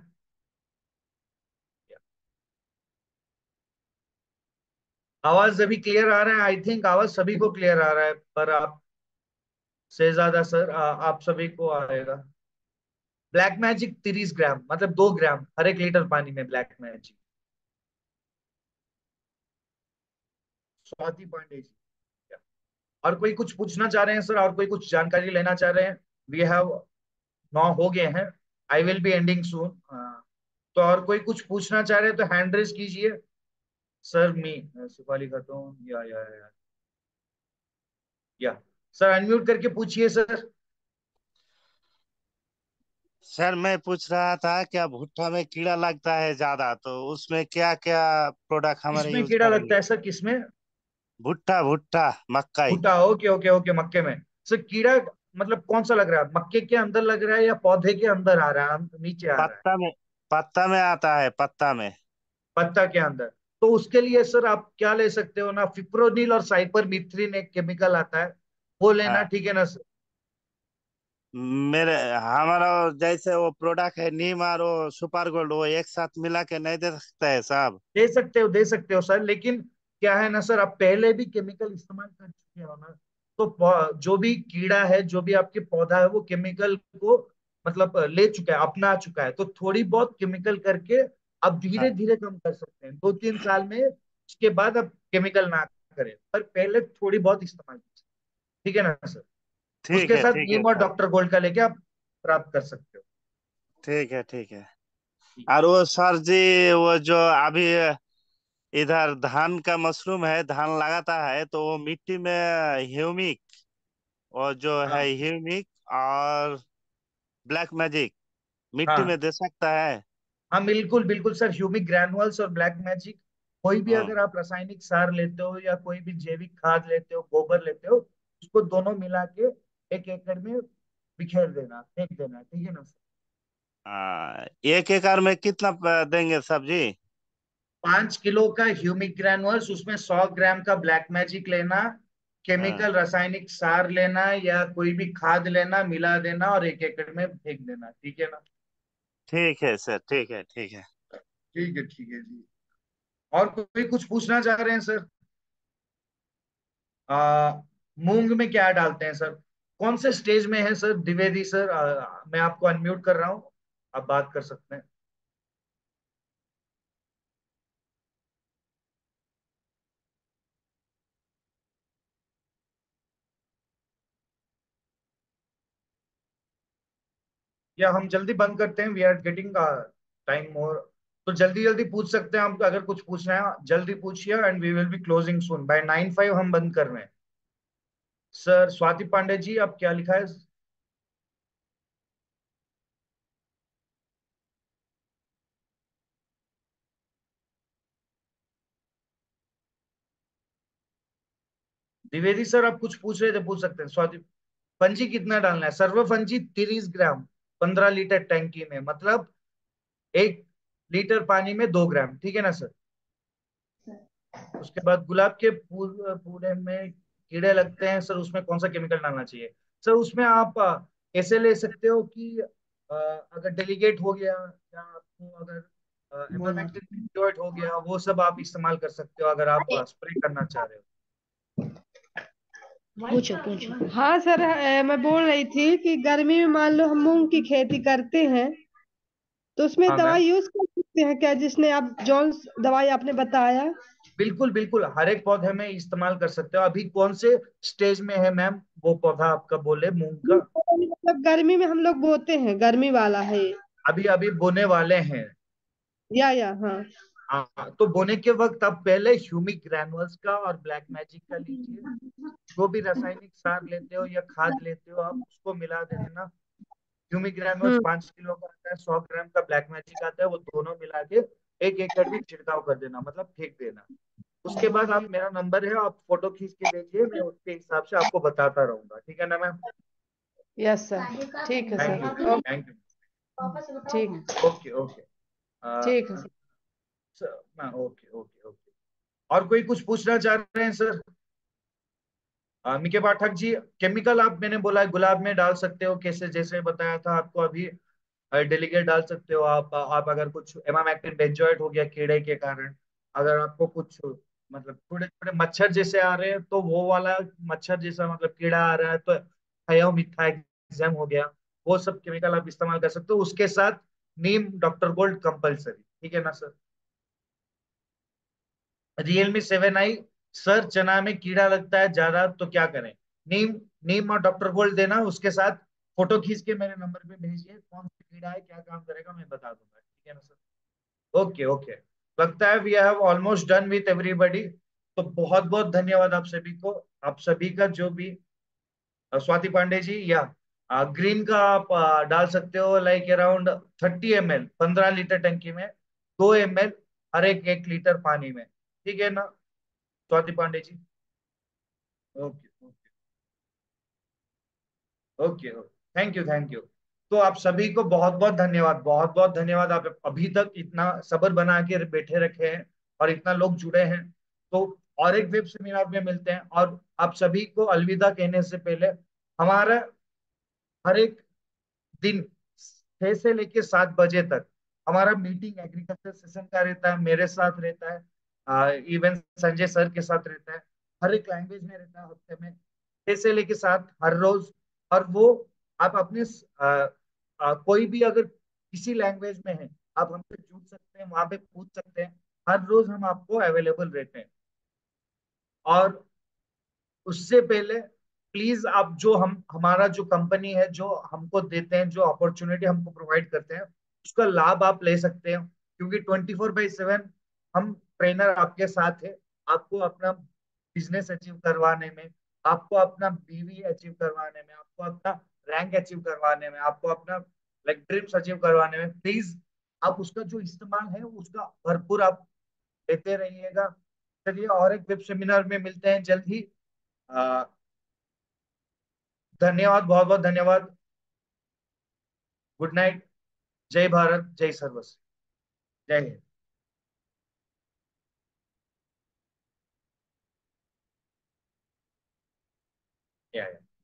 आवाज अभी क्लियर आ रहा है? आई थिंक आवाज सभी को क्लियर आ रहा है, पर आप से ज्यादा सर आप सभी को आएगा। ब्लैक मैजिक 30 ग्राम, मतलब 2 ग्राम हर 1 लीटर पानी में ब्लैक मैजिक। स्वाति पांडे जी। और कोई कुछ पूछना चाह रहे हैं सर, और कोई कुछ जानकारी लेना चाह रहे हैं? वी हैव 9 हो गए हैं। I will be ending soon. तो और कोई कुछ पूछना चाह रहे हैं तो हैंड रेज कीजिए। सर मी शिफाली खातून, या सर अनम्यूट करके पूछिए सर। सर मैं पूछ रहा था क्या भुट्टा में कीड़ा लगता है ज्यादा, तो उसमें क्या क्या प्रोडक्ट हमारे किसमें यूज कीड़ा लगता करेंगे? है सर, किसमें? भुट्टा भुट्टा मक्काई। भुट्टा, ओके ओके ओके, मक्के में। सर कीड़ा मतलब कौन सा लग रहा है, मक्के के अंदर लग रहा है या पौधे के अंदर आ रहा है, नीचे आ रहा है? पत्ता में, पत्ता में आता है, पत्ता में। पत्ता के अंदर। तो उसके लिए सर आप क्या ले सकते हो ना, फिप्रोनिल और साइपरमेथ्रिन एक केमिकल आता है, वो लेना, हाँ, ठीक है ना सर? मेरे हमारा जैसे वो प्रोडक्ट है नीम और वो सुपर गोल्ड, वो एक साथ मिला के नहीं दे सकता है साहब? दे सकते हो, दे सकते हो सर, लेकिन क्या है ना सर, आप पहले भी केमिकल इस्तेमाल कर चुके हो ना, तो जो भी कीड़ा है, जो भी आपके पौधा है, वो केमिकल को मतलब ले चुका है, अपना चुका है। तो थोड़ी बहुत केमिकल करके आप धीरे हाँ, धीरे कम कर सकते हैं, 2-3 साल में। उसके बाद आप केमिकल ना करें, पर पहले थोड़ी बहुत इस्तेमाल कीजिए, ठीक है ना सर? उसके साथ ठीक है नीम और साहब। डॉक्टर गोल्ड का लेके आप प्राप्त कर सकते हो। ठीक है, ठीक है। ठीक है। और वो सर जी, वो जो अभी इधर धान का मशरूम है, धान लगाता है तो वो मिट्टी में ह्यूमिक, और जो है हाँ ह्यूमिक और ब्लैक मैजिक मिट्टी हाँ में दे सकता है? हाँ, बिल्कुल बिल्कुल सर, ह्यूमिक ग्रैनुअल्स और ब्लैक मैजिक, कोई भी हम्म। अगर आप रासायनिक सार लेते हो या कोई भी जैविक खाद लेते हो, गोबर लेते हो, उसको दोनों मिला के 1 एकड़ में बिखेर देना, फेंक देना, ठीक है ना सर? 1 एकड़ में कितना देंगे सब्जी? 5 किलो का ह्यूमिक ग्रैनुअल्स, उसमें 100 ग्राम का ब्लैक मैजिक लेना, हाँ, केमिकल रासायनिक सार लेना या कोई भी खाद लेना, मिला देना और 1 एकड़ में फेंक देना, ठीक है ना? ठीक है सर, ठीक है, ठीक है। ठीक है जी। और कोई कुछ पूछना चाह रहे हैं सर? मूंग में क्या डालते हैं सर? कौन से स्टेज में है सर द्विवेदी सर? मैं आपको अनम्यूट कर रहा हूँ, आप बात कर सकते हैं। या हम जल्दी बंद करते हैं, we are getting time more. तो जल्दी जल्दी पूछ सकते हैं आप, अगर कुछ पूछना है जल्दी पूछिए, and we will be closing soon by 9:05, हम बंद कर रहे हैं। सर स्वाति पांडे जी, आप क्या लिखा है? द्विवेदी सर आप कुछ पूछ रहे थे, पूछ सकते हैं। स्वाति, फंजी कितना डालना है? सर्व फंजी 30 ग्राम, 15 लीटर टैंकी में, मतलब 1 लीटर पानी में 2 ग्राम, ठीक है ना सर? उसके बाद गुलाब के पूरे में कीड़े लगते हैं सर, उसमें कौन सा केमिकल डालना चाहिए? सर उसमें आप ऐसे ले सकते हो कि अगर डेलीगेट हो गया, या आपको अगर इमामेक्टिन बेंजोएट हो गया, वो सब आप इस्तेमाल कर सकते हो अगर आप स्प्रे करना चाह रहे हो। पूछो पूछो। हाँ सर, मैं बोल रही थी कि गर्मी में मान लो हम मूंग की खेती करते हैं, तो उसमें हाँ दवाई मैम, यूज कर सकते हैं क्या, जिसने आप जौन दवाई आपने बताया? बिल्कुल बिल्कुल, हर एक पौधे में इस्तेमाल कर सकते हो। अभी कौन से स्टेज में है मैम वो पौधा आपका, बोले मूंग का? मतलब गर्मी में हम लोग बोते हैं, गर्मी वाला है ये। अभी अभी बोने वाले हैं। या हाँ। हाँ, तो बोने के वक्त आप पहले ह्यूमिक ग्रैनुअल्स का और ब्लैक मैजिक का लीजिए। जो भी रासायनिक सार लेते हो या खाद लेते हो, आप उसको मिला देना। ह्यूमिक ग्रैनुअल्स हम्म। 5 किलो का आता है, 100 ग्राम का ब्लैक मैजिक आता है, वो दोनों मिला के 1 एकड़ में छिड़काव कर देना, मतलब फेंक देना। उसके बाद आप, मेरा नंबर है, आप फोटो खींच के भेजिए, मैं उसके हिसाब से आपको बताता रहूंगा, ठीक है ना मैम? यस सर, ठीक है thank sir. You, okay. Thank you. ठीक है। Okay okay. ठीक है सर। Okay okay okay. और कोई कुछ पूछना चाह रहे हैं सर? मिके पाठक जी, केमिकल आप, मैंने बोला है गुलाब में डाल सकते हो, कैसे जैसे बताया था आपको अभी, डेलीगेट डाल सकते हो आप अगर कुछ एमामेक्टिन बेंजोएट हो गया कीड़े के कारण, अगर आपको कुछ मतलब थोड़े थोड़े मच्छर जैसे आ रहे हैं, तो वो वाला मच्छर जैसा मतलब कीड़ा आ रहा है, तो थायोमिथाक्सम हो गया, वो सब केमिकल आप इस्तेमाल कर सकते हो। उसके साथ नीम डॉक्टर गोल्ड कंपलसरी, ठीक है ना सर? रियलमी 7i सर चना में कीड़ा लगता है ज्यादा तो क्या करें? नीम, नीम और डॉक्टर गोल्ड देना, उसके साथ फोटो खींच के मेरे नंबर पे भेजिए, कौन सा कीड़ा है क्या काम करेगा मैं बता दूंगा, ठीक है ना सर? Okay okay. लगता है we have almost done with everybody. तो बहुत बहुत धन्यवाद आप सभी को, आप सभी का जो भी स्वाति पांडे जी, या ग्रीन का आप डाल सकते हो, लाइक अराउंड 30 ml, 15 लीटर टंकी में 2 ml हर एक 1 लीटर पानी में, ठीक है ना Swati Pandey ji? Okay okay okay. Thank you thank you. तो आप सभी को बहुत बहुत धन्यवाद, बहुत बहुत धन्यवाद, आप अभी तक इतना सब्र बना के बैठे रखे हैं और इतना लोग जुड़े हैं। तो और एक वेब सेमिनार में मिलते हैं, और आप सभी को अलविदा कहने से पहले, हमारा हर एक दिन 6 से लेके 7 बजे तक हमारा मीटिंग एग्रीकल्चर सेशन का रहता है, मेरे साथ रहता है, इवन संजय सर के साथ रहता है, हर एक लैंग्वेज में रहता है हफ्ते में 6 से लेके 7 हर रोज। और वो आप अपने कोई भी अगर किसी लैंग्वेज में है, आप हमसे जुड़ सकते हैं, वहां पे पूछ सकते हैं, हर रोज हम आपको अवेलेबल रहते हैं। और उससे पहले प्लीज आप जो हम हमारा जो कंपनी है जो हमको देते हैं, जो अपॉर्चुनिटी हमको प्रोवाइड करते हैं, उसका लाभ आप ले सकते हैं, क्योंकि 24/7 हम ट्रेनर आपके साथ है, आपको अपना बिजनेस अचीव करवाने में, आपको अपना बीवी अचीव करवाने में, आपको अपना रैंक अचीव करवाने में, आपको अपना लाइक ड्रीम्स अचीव करवाने में, प्लीज आप उसका जो इस्तेमाल है उसका भरपूर आप लेते रहिएगा। चलिए और एक वेब सेमिनार में मिलते हैं जल्द ही। अ, धन्यवाद, बहुत बहुत धन्यवाद। Good night. जय भारत, जय सर्वस्व, जय हिंद। या